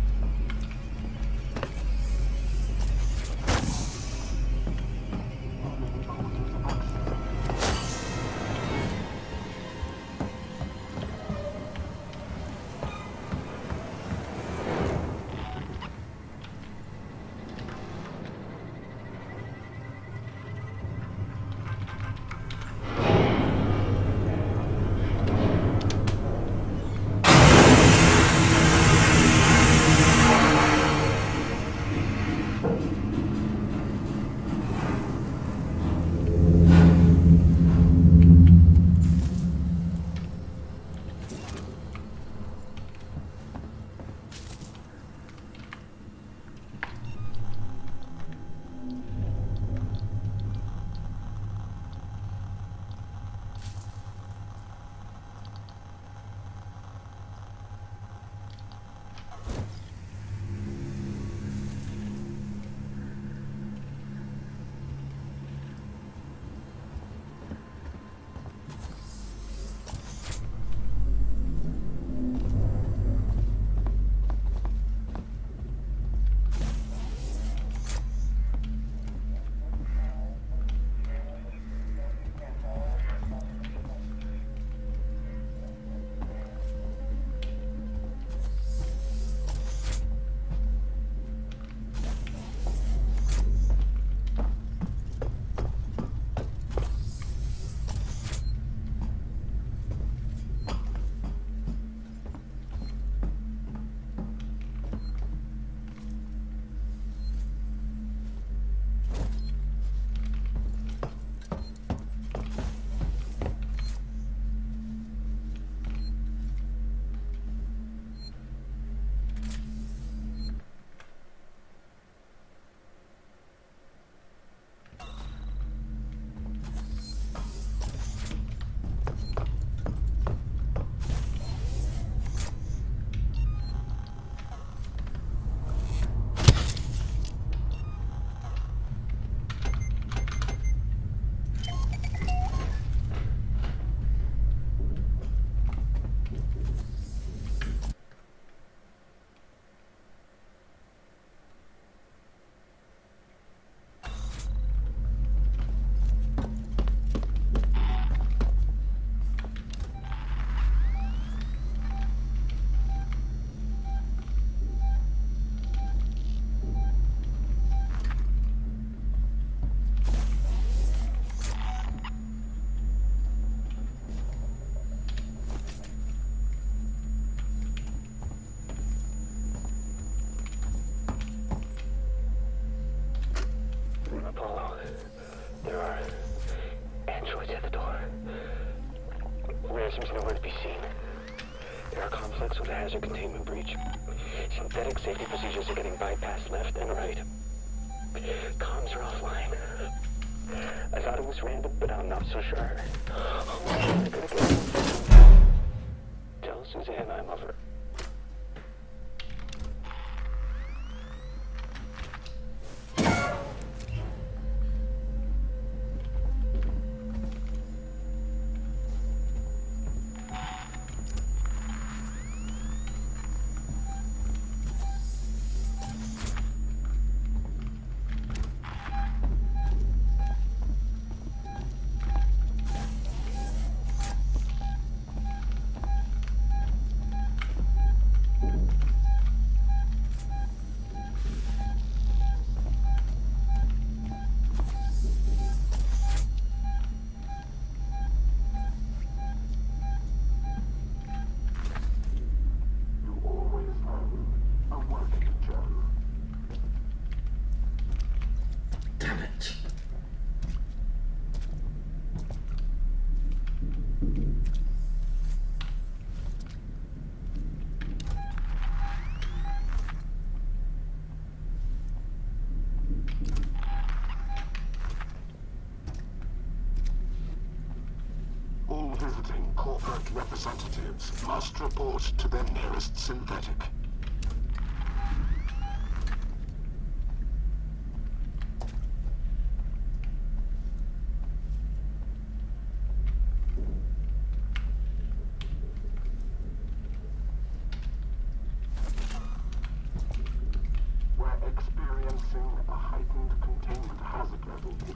Seems nowhere to be seen. There are conflicts with a hazard containment breach. Synthetic safety procedures are getting bypassed left and right. Comms are offline. I thought it was random, but I'm not so sure. Oh, I gotta go. Tell Suzanne I love her. network representatives must report to their nearest synthetic. We're experiencing a heightened containment hazard level today.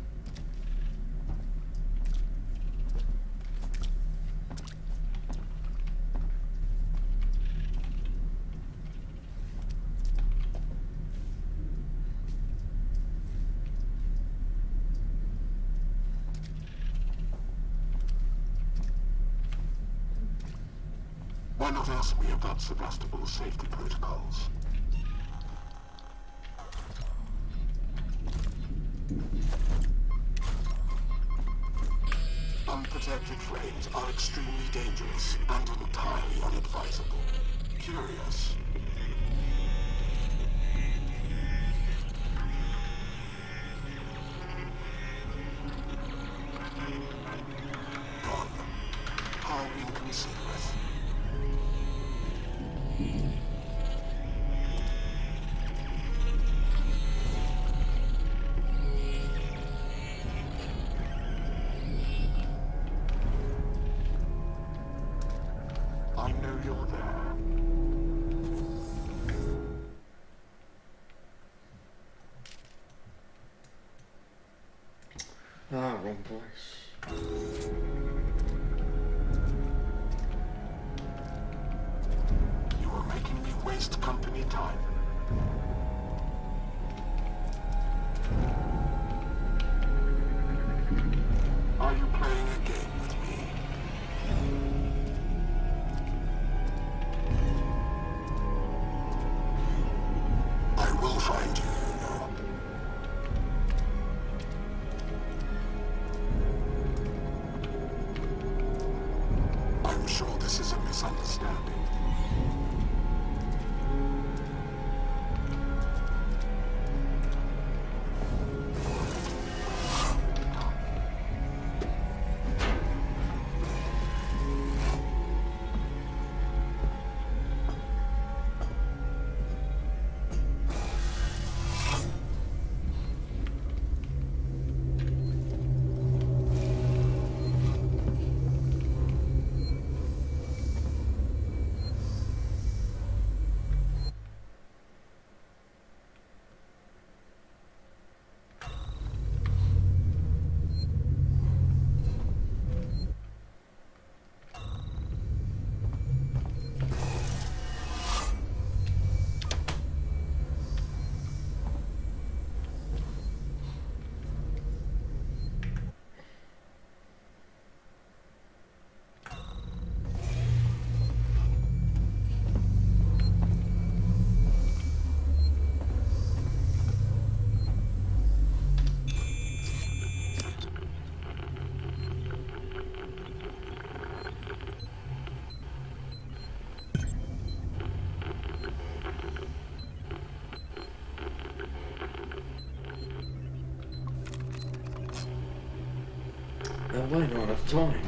Why not ask me about Sevastopol's safety protocols? Unprotected flames are extremely dangerous and entirely unadvisable. Curious. Gone. How inconsiderate. I know you're there. Ah, wrong place. You are making me waste company time. Are you playing a game with me? I will find you, you know. I'm sure this is a misunderstanding. I might not have time.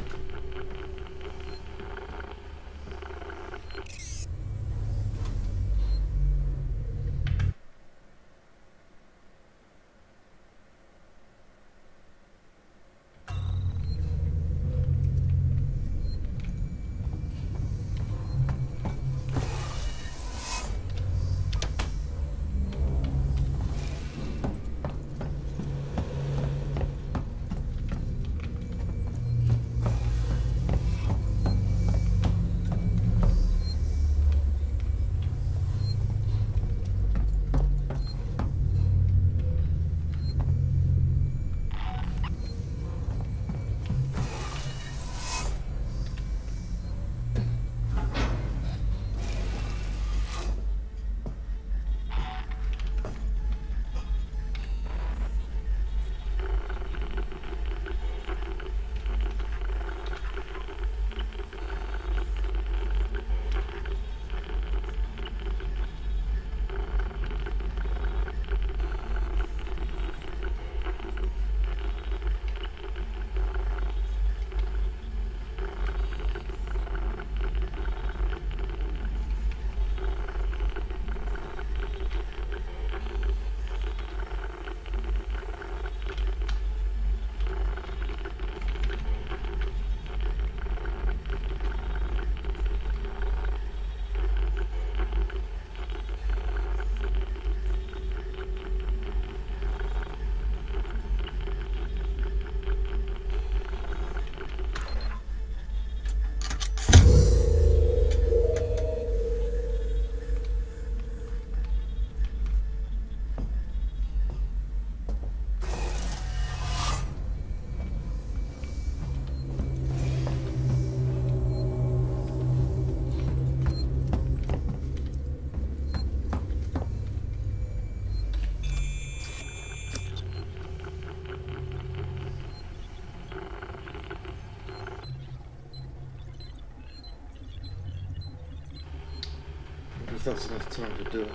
if that's enough time to do it.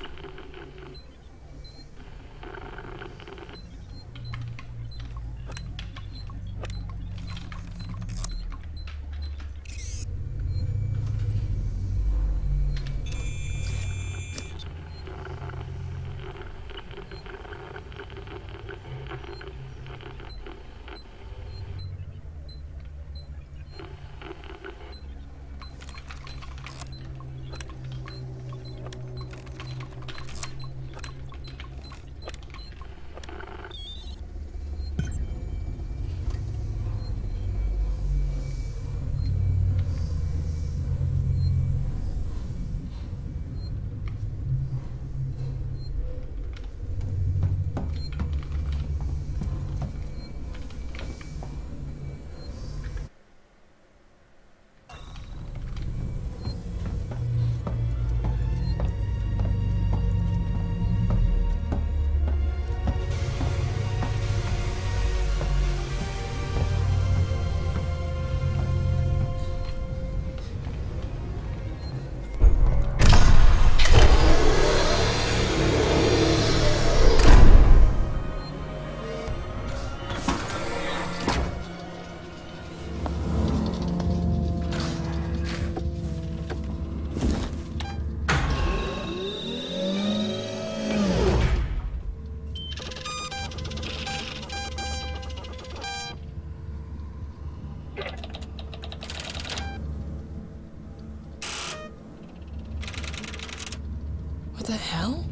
What the hell?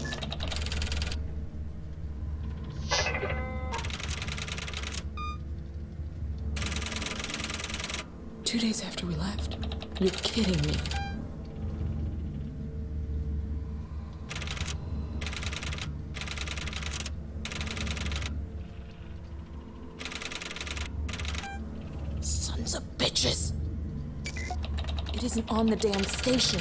Two days after we left? You're kidding me. Sons of bitches! It isn't on the damn station.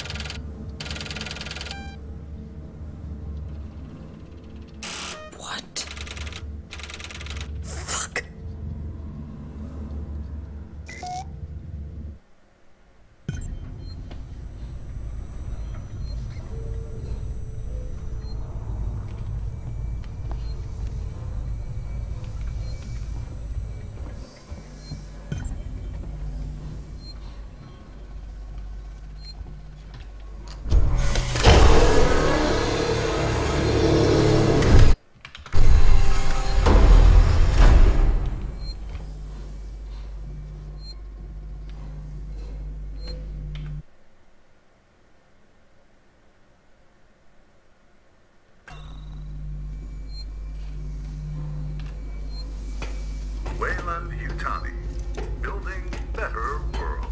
Wayland Yutani, building better worlds.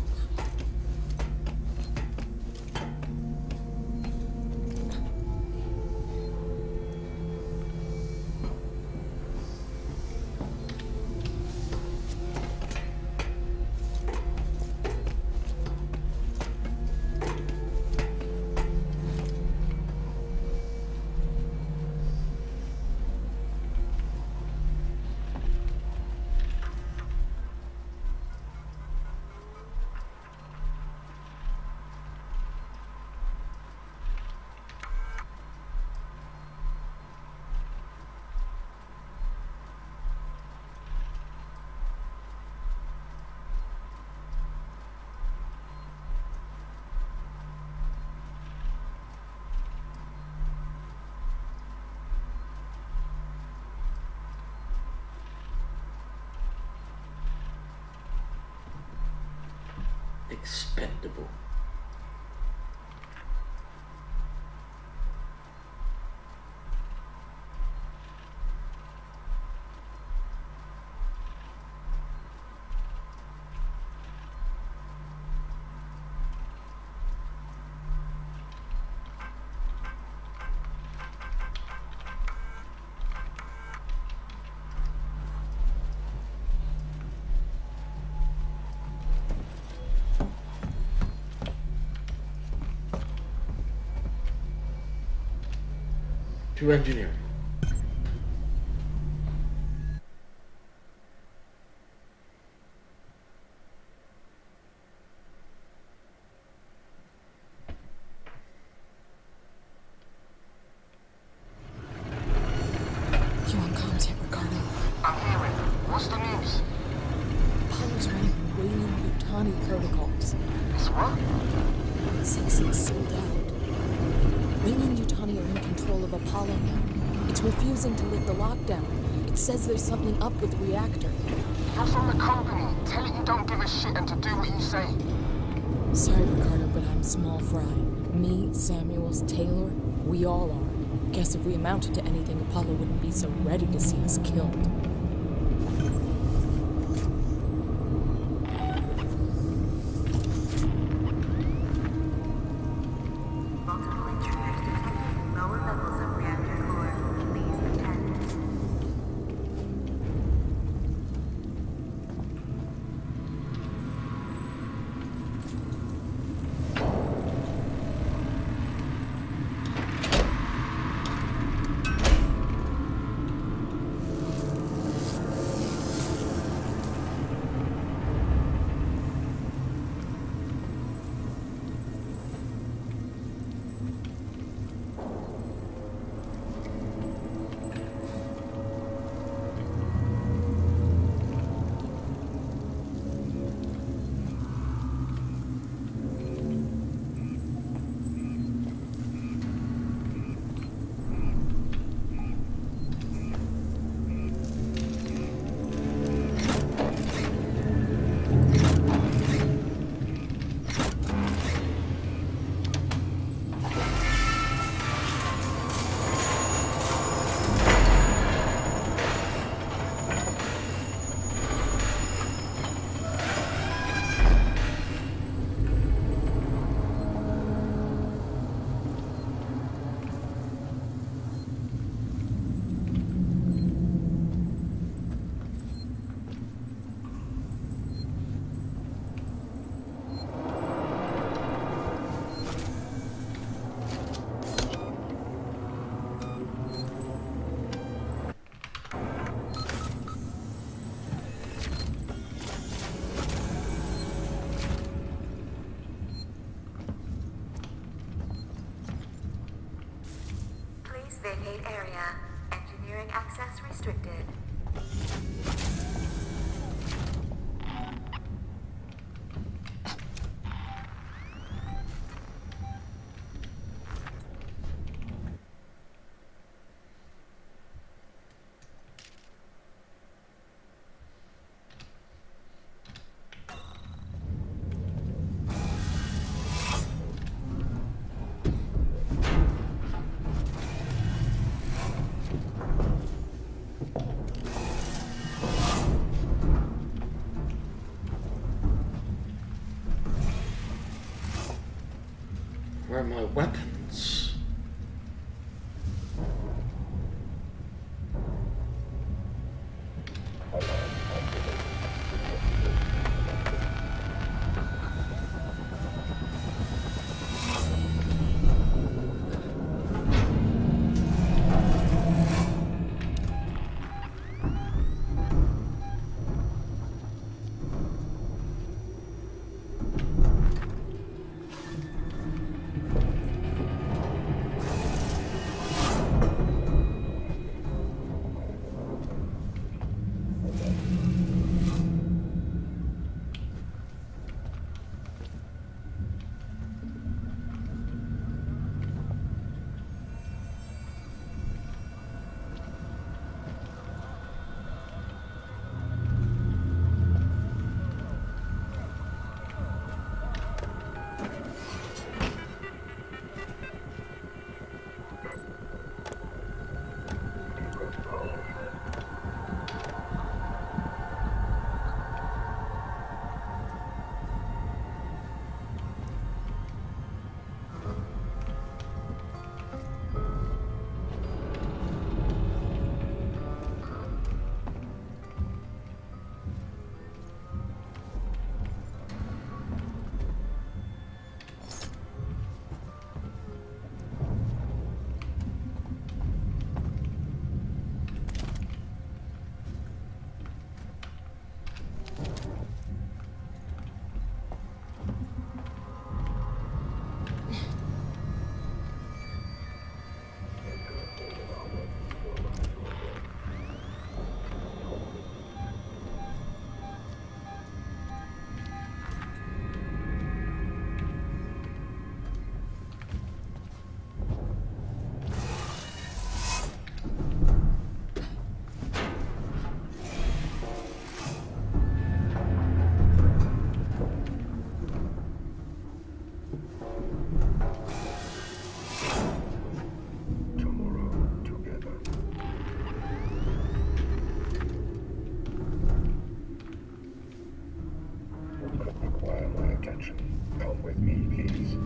Expendable. To engineering. Yutani protocols. It's what? Six's sold out. Wing and Yutani are in control of Apollo now. It's refusing to lift the lockdown. It says there's something up with the reactor. You're from the company. Tell it you don't give a shit and to do what you say. Sorry, Ricardo, but I'm small fry. Me, Samuels, Taylor, we all are. Guess if we amounted to anything, Apollo wouldn't be so ready to see us killed. Multiple intruders detected. Lower levels of reactor core. Please attend. Please vacate area. Engineering access restricted. Where are my weapons? malfunction. Come with me, please.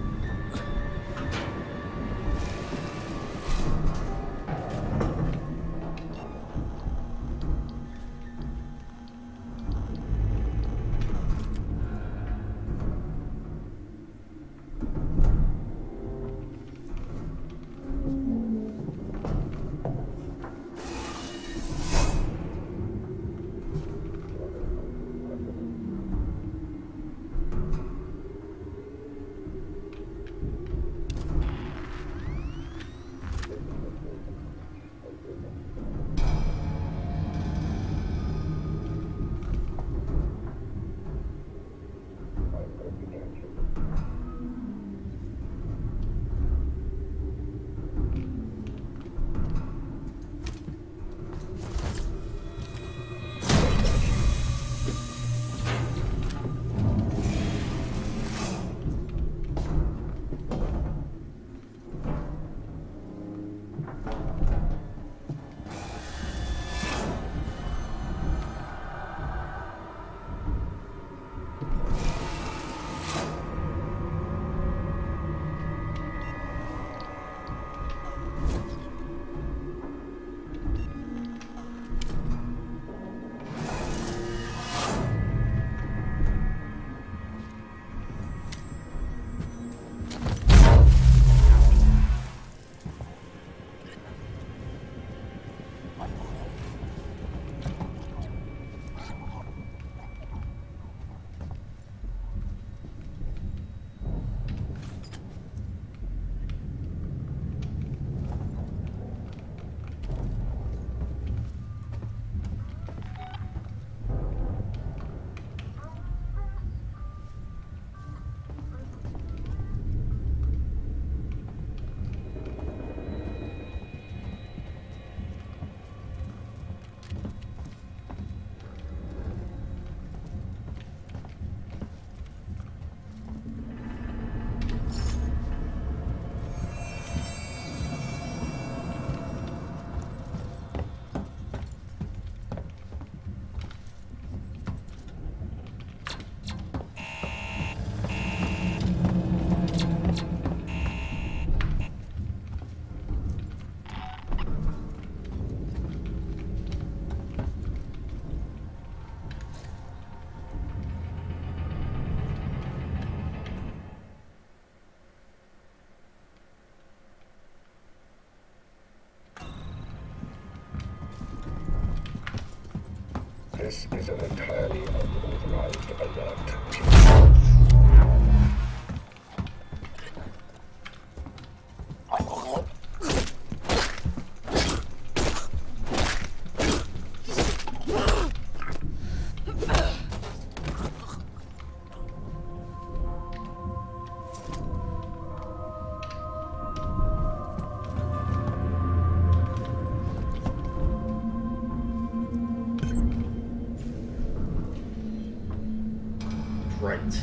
This is an entirely unauthorized alert. Right.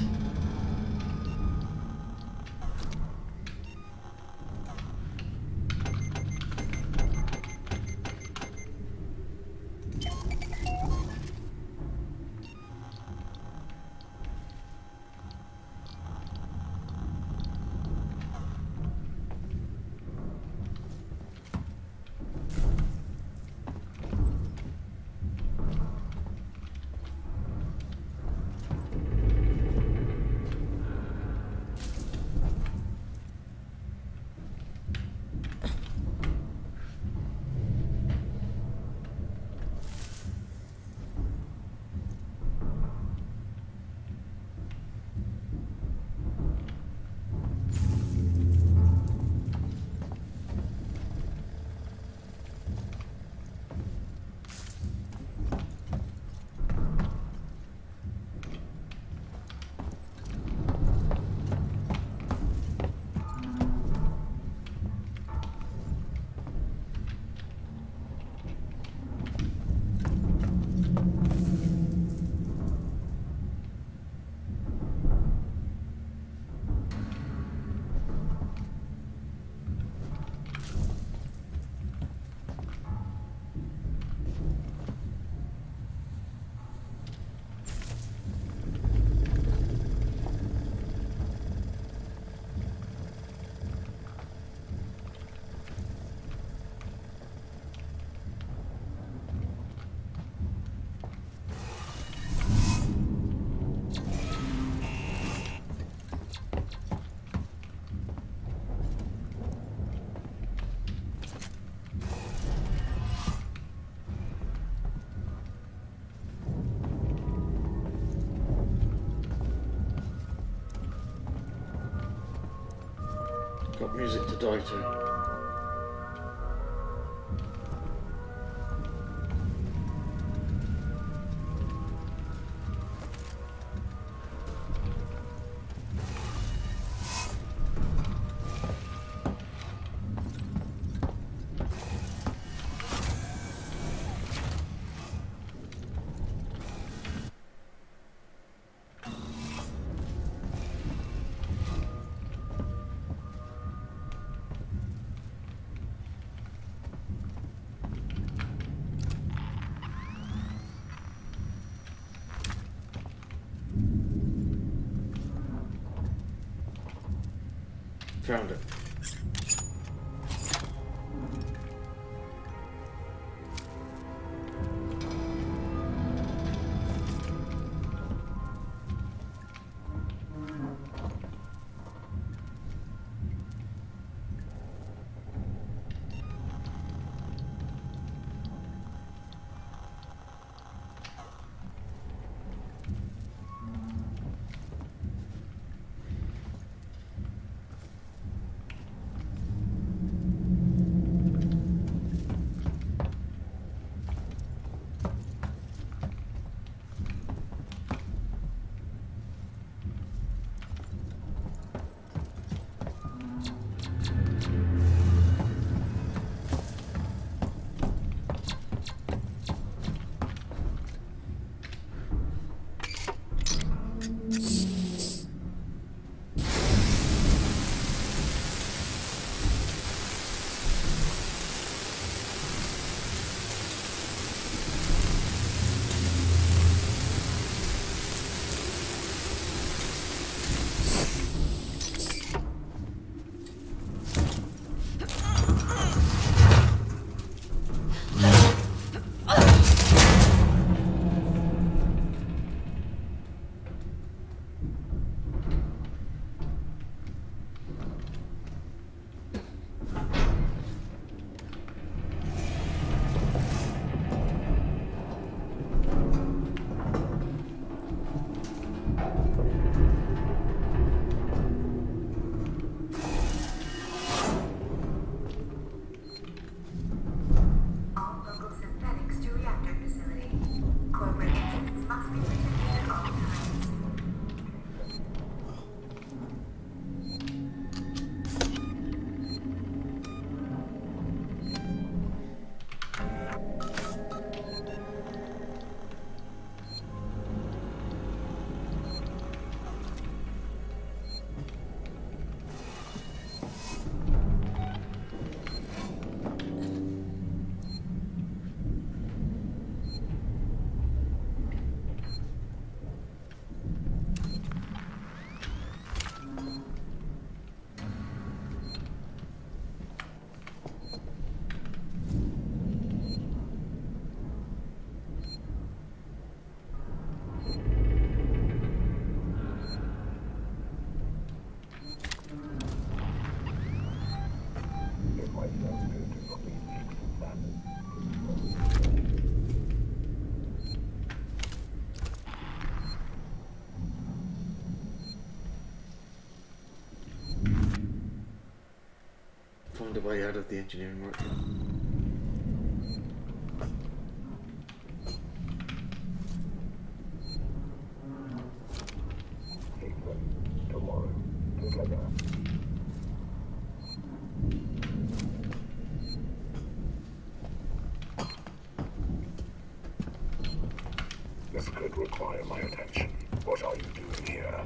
Got music to die to. Found it. Find a way out of the engineering work. Tomorrow, together. This could require my attention. What are you doing here?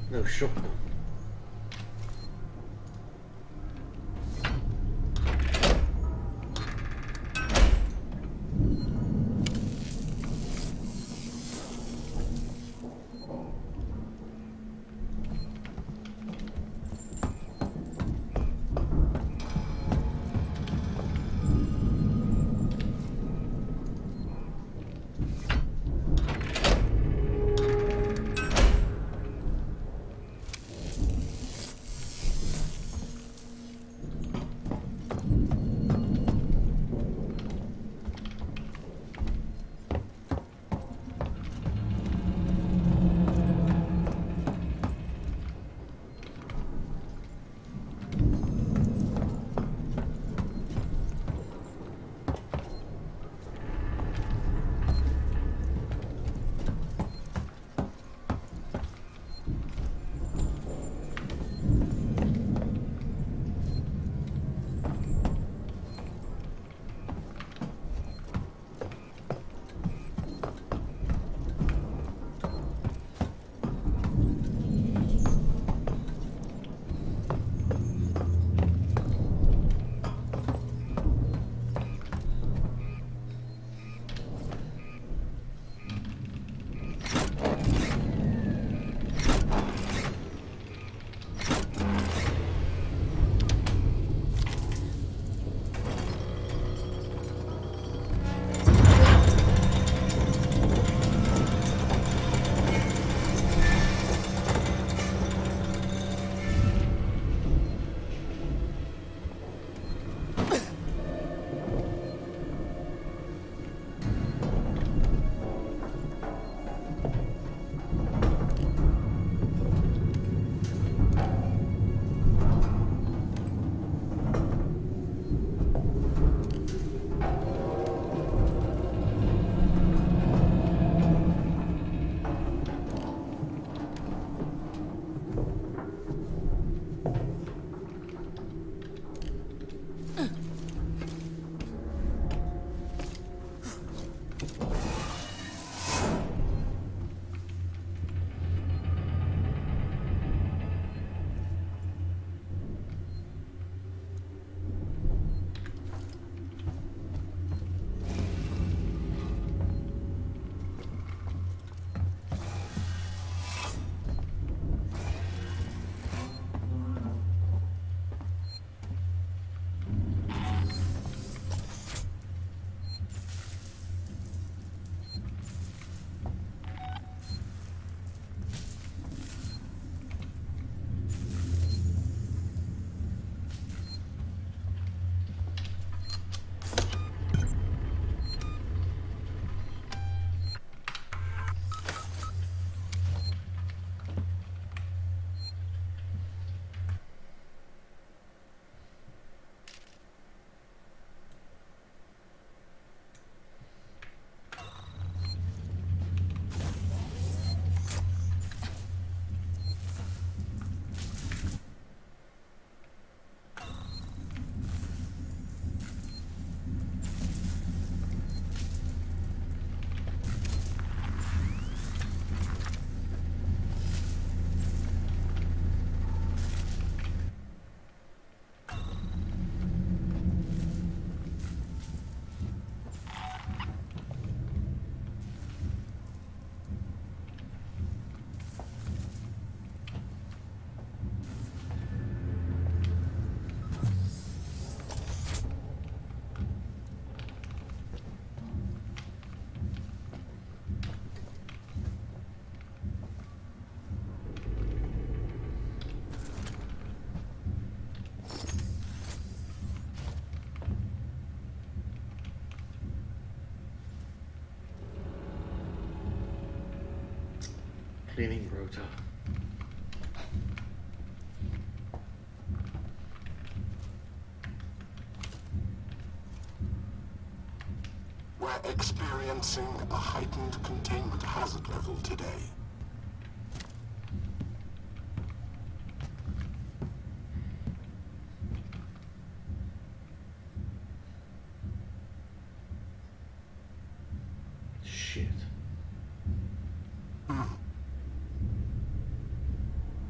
No shotgun. Cleaning rotor. We're experiencing a heightened containment hazard level today. Shit. Hmm.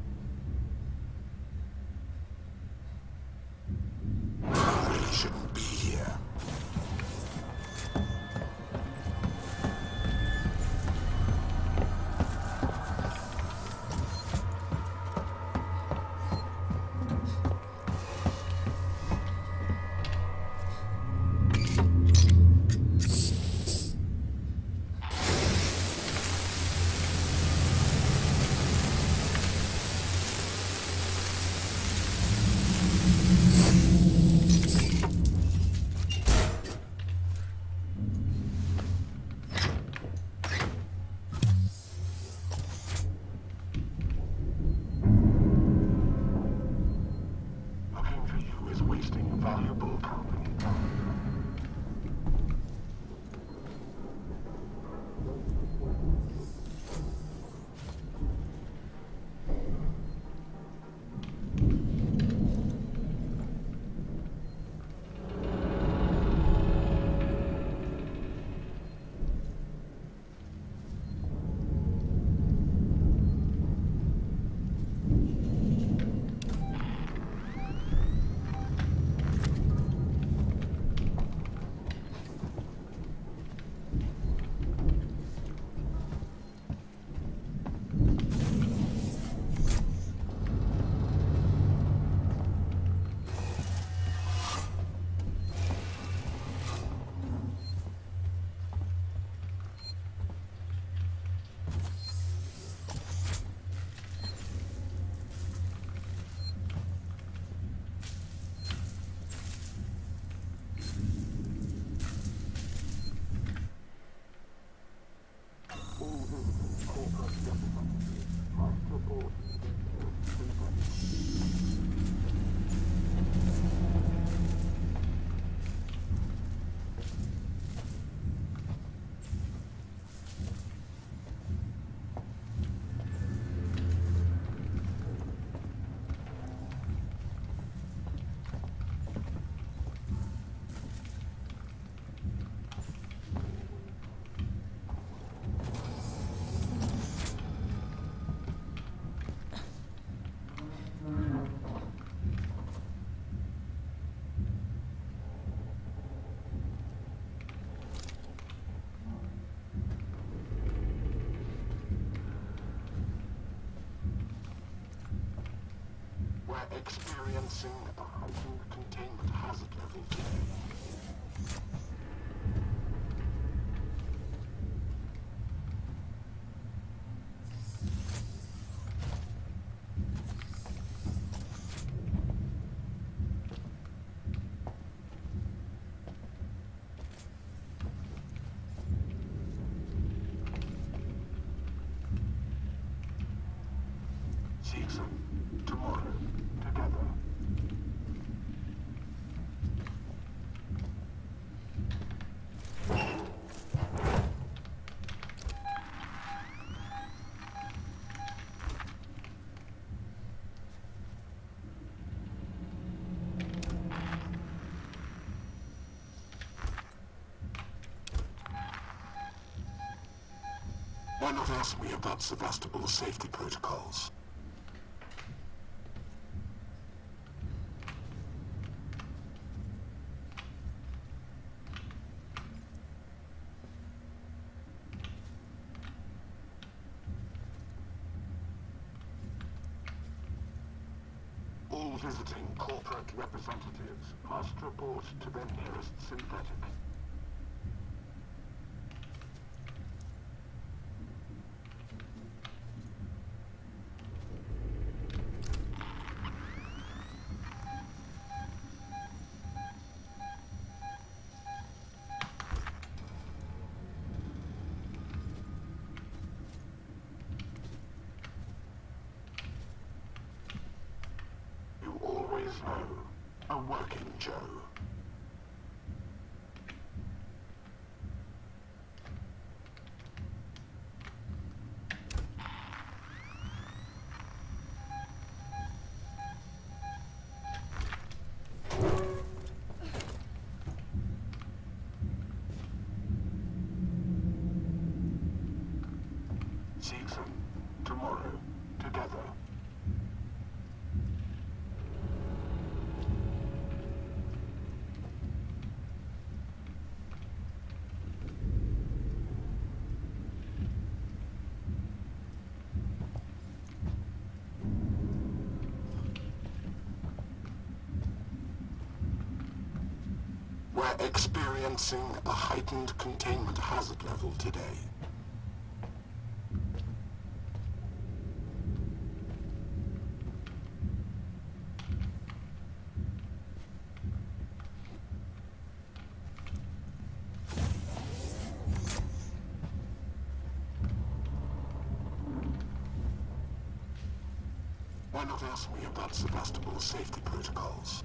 We're experiencing a heightened containment hazard level today. Season, tomorrow, together. Why not ask me about Sevastopol's safety protocols? All visiting corporate representatives must report to their nearest synthetic. Know a working Joe. Season, tomorrow, together. We're experiencing a heightened containment hazard level today. Why not ask me about Sevastopol's safety protocols?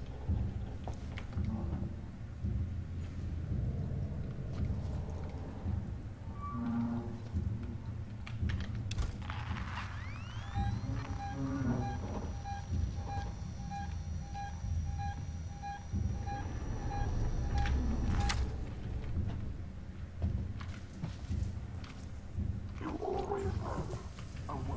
You always know a way.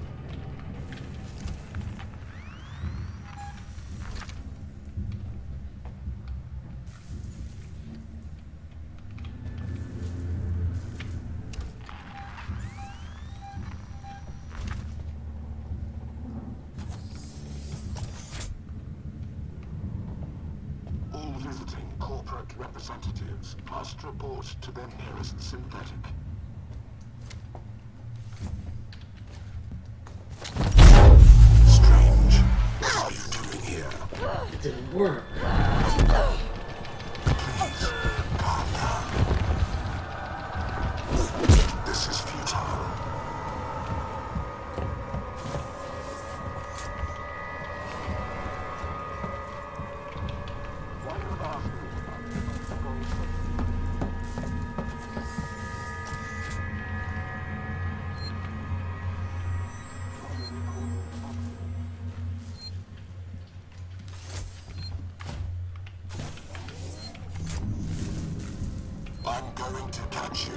All visiting corporate representatives must report to their nearest synthetic. Strange. What are you doing here? It didn't work. Please, calm down. This is futile. Why not ask me about the I'm going to catch you.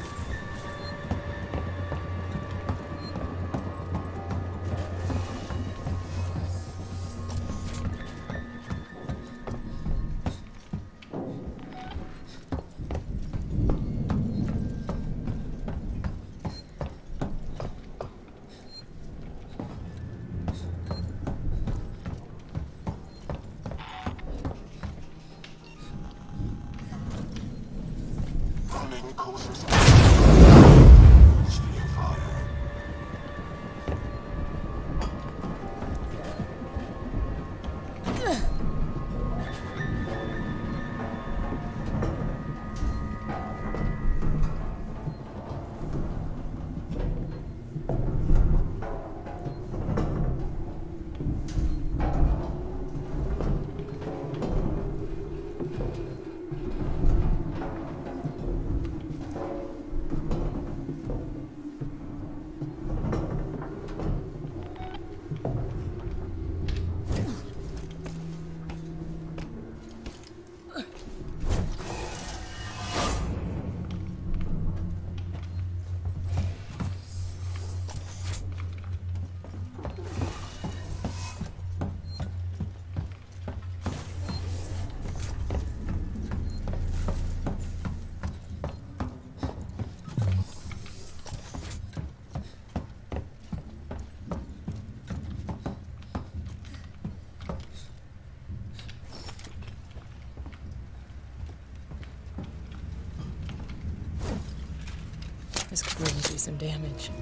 This could really do some damage.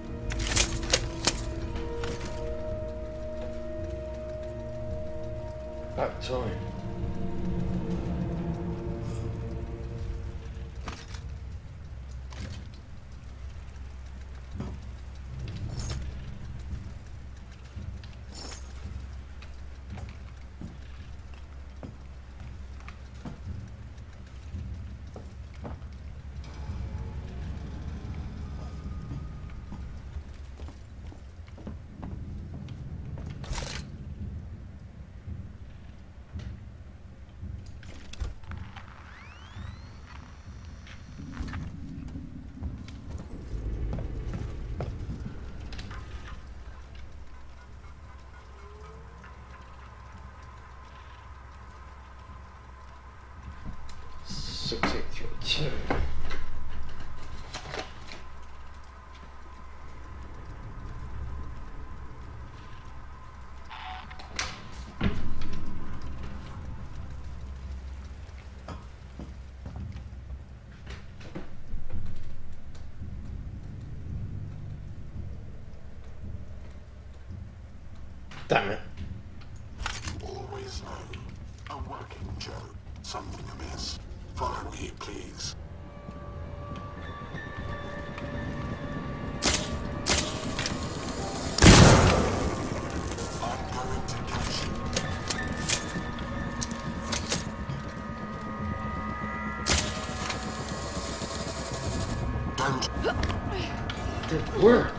Back time. Two. Damn it. Always know. A working joke. Something amiss. Follow me, please. I'm going to catch you. Don't. Didn't work.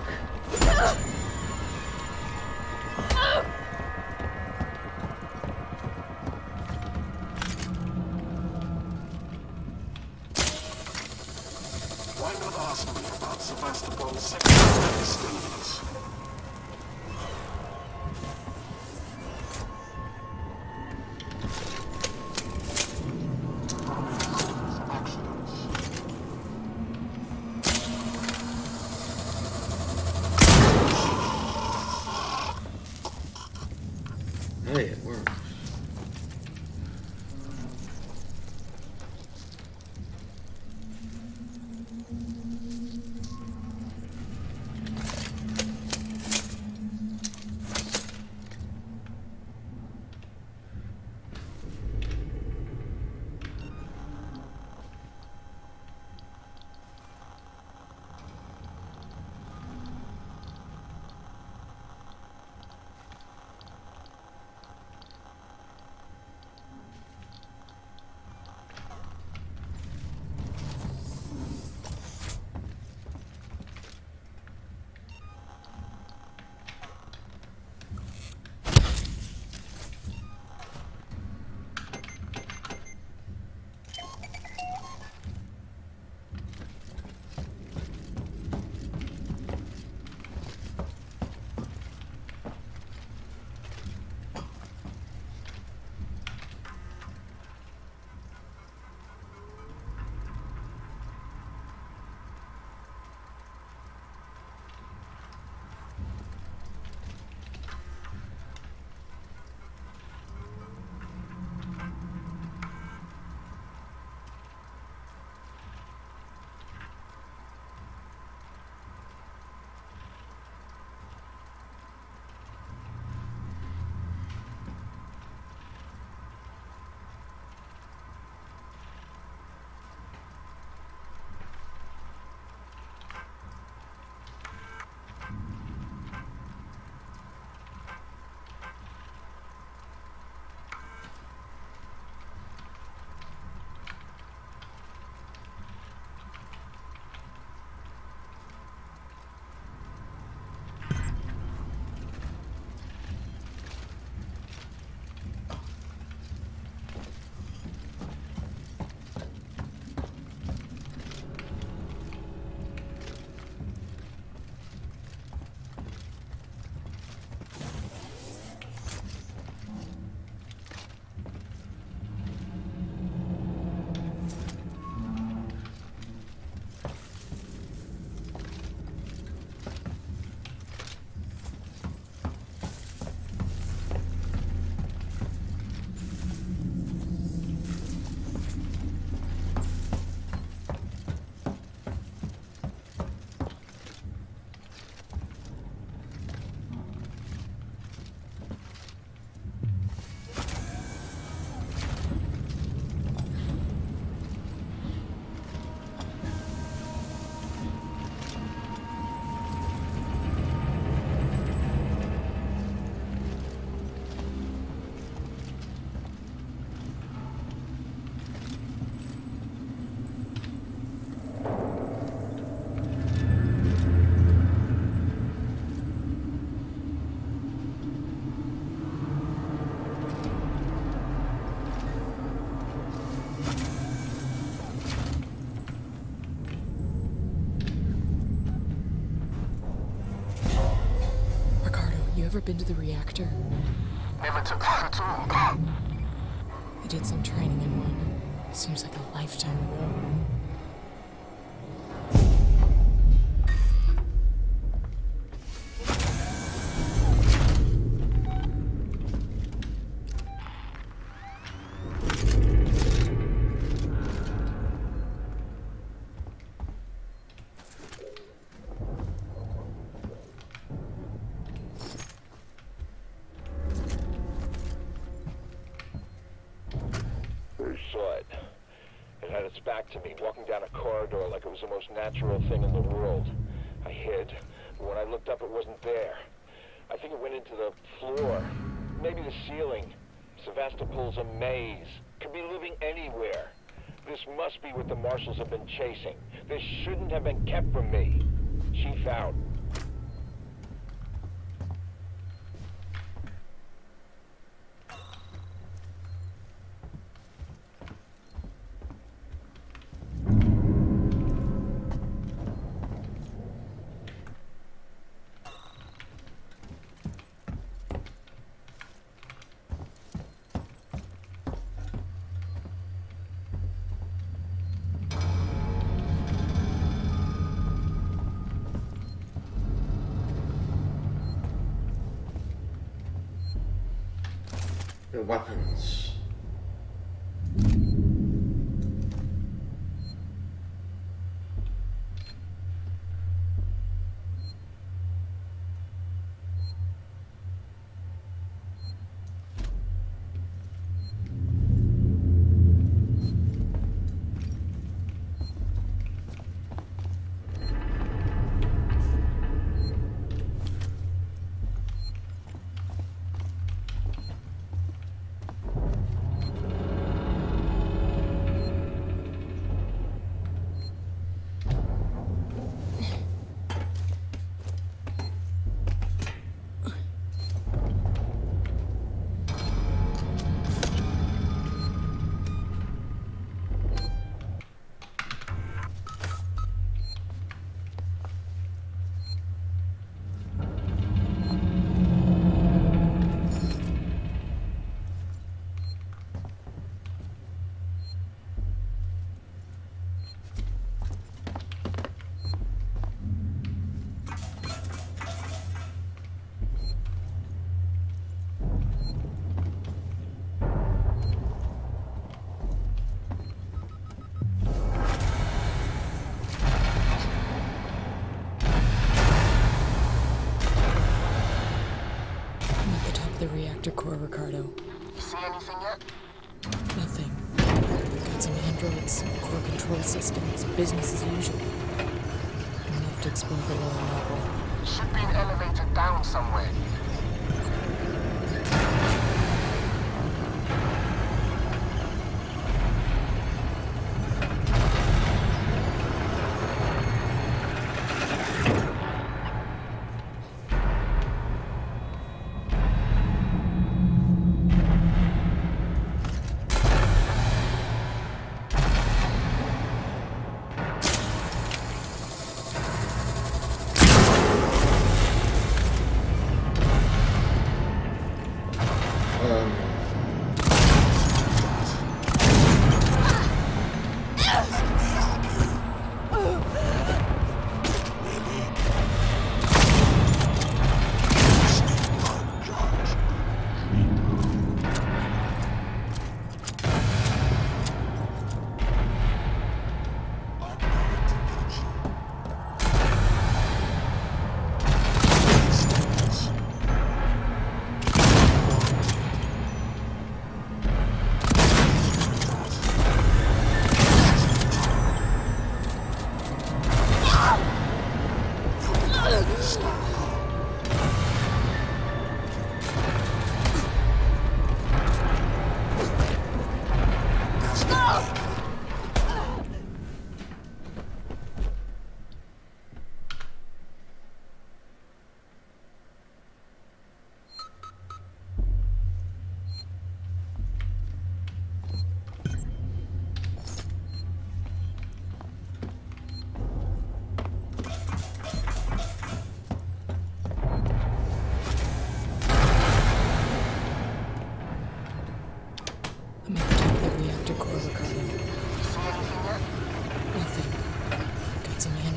Why not ask me about Sevastopol's sexual destinies? Hey, it works. You ever been to the reactor? Never took that at all. I did some training in one. Seems like a lifetime ago. Back to me, walking down a corridor like it was the most natural thing in the world. I hid, but when I looked up, it wasn't there. I think it went into the floor, maybe the ceiling. Sevastopol's a maze. Could be living anywhere. This must be what the marshals have been chasing. This shouldn't have been kept from me. Chief out. The weapons. The reactor core, Ricardo. You see anything yet? Nothing. Got some androids, core control systems, business as usual. I'm gonna have to explore the lower level. Should be an elevator down somewhere.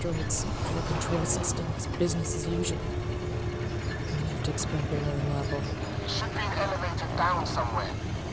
androids, core control systems, business as usual. I'm gonna have to explore the lower level. Should be an elevator down somewhere.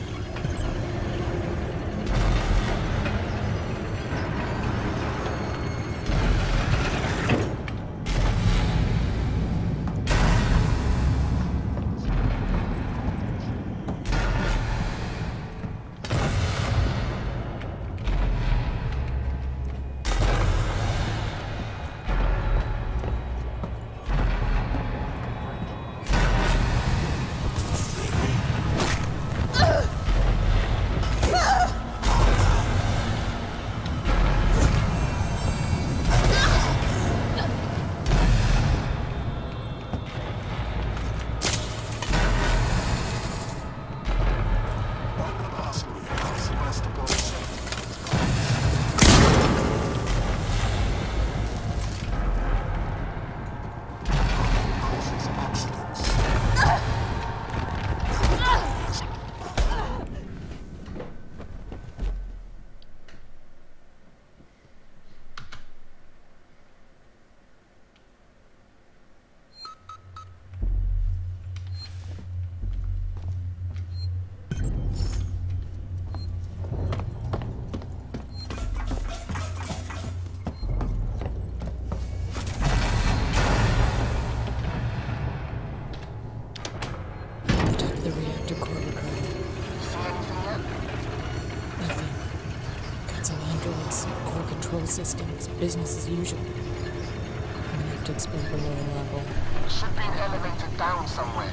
Systems, business as usual. I'm gonna have to explore the lower level. Should be an elevator down somewhere.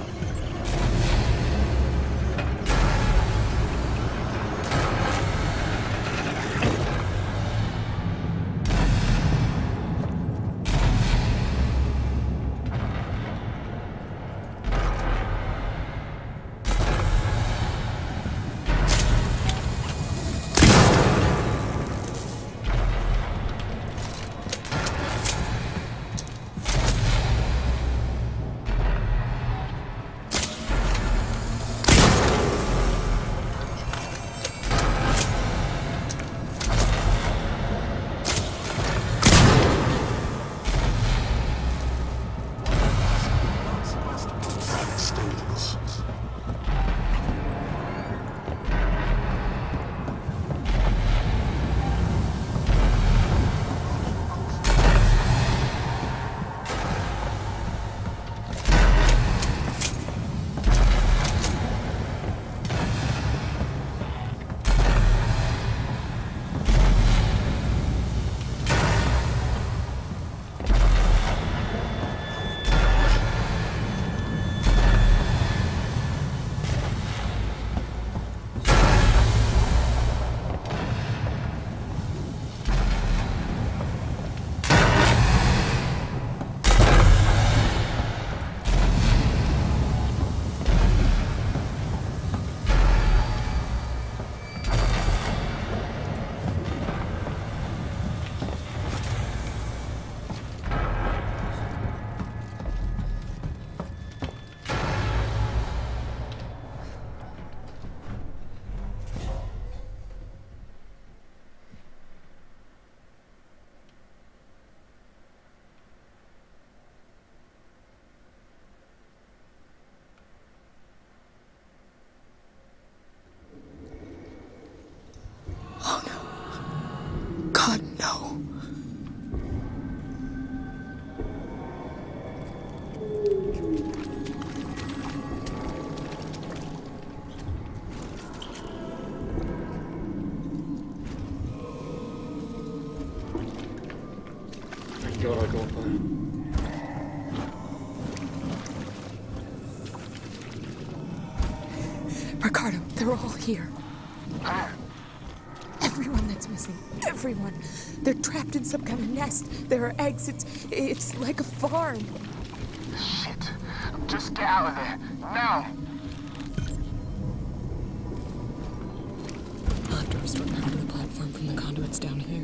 Oh no. God, no. Thank God I got there. Ricardo, they're all here. Everyone that's missing. Everyone. They're trapped in some kind of nest. There are eggs. It's, it's like a farm. Shit. Just get out of there. Now. I'll have to restore power to the platform from the conduits down here.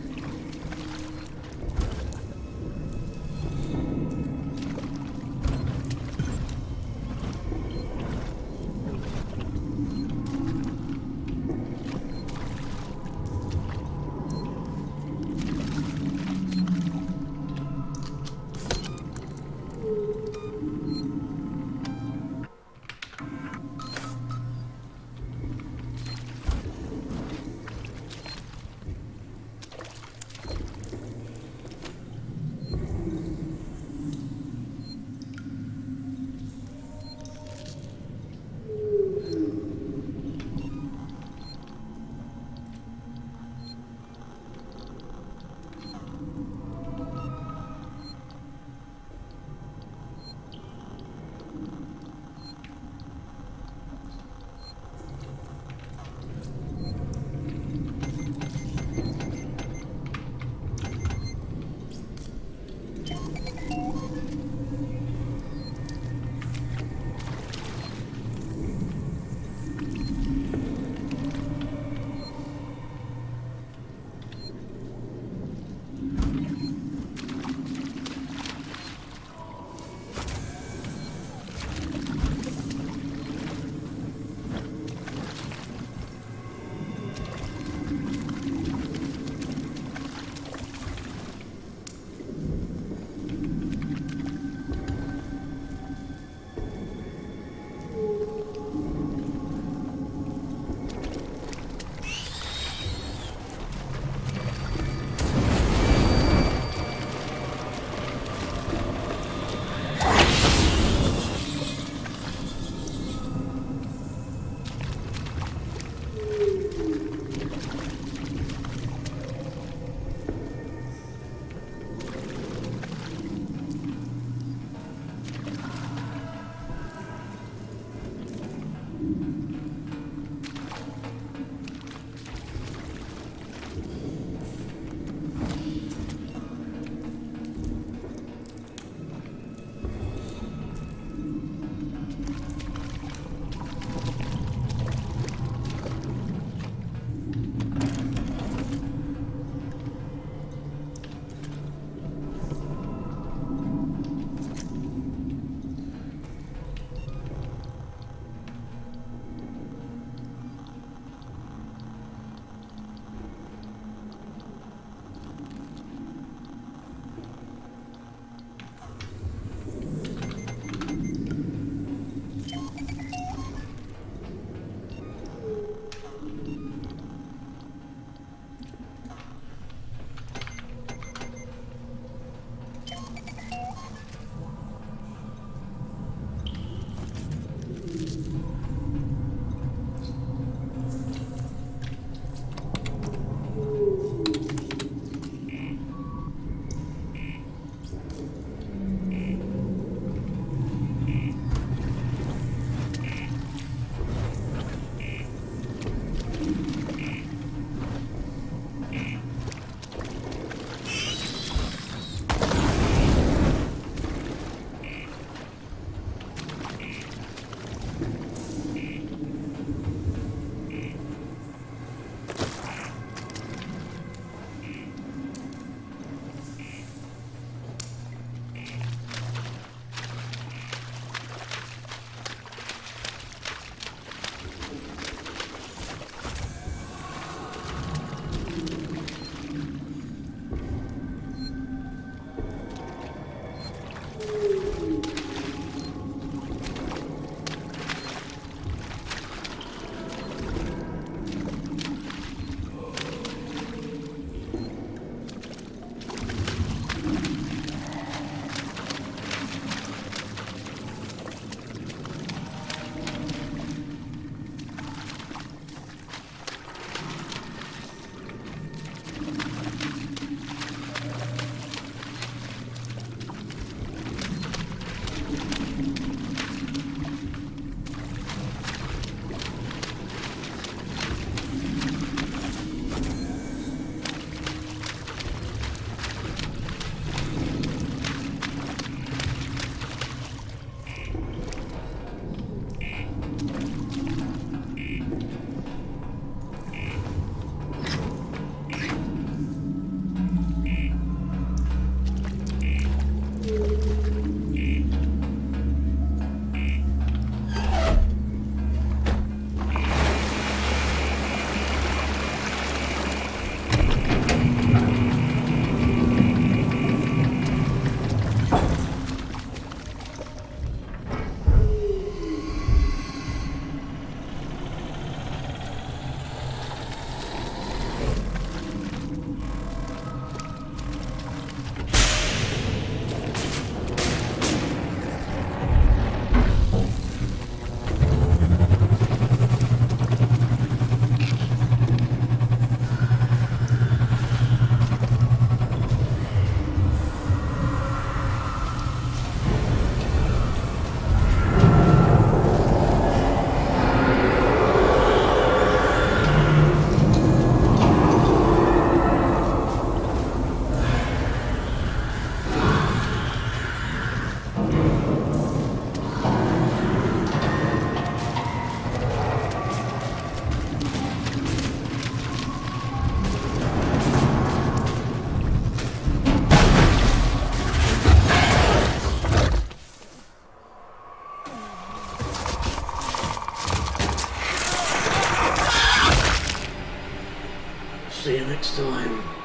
next time.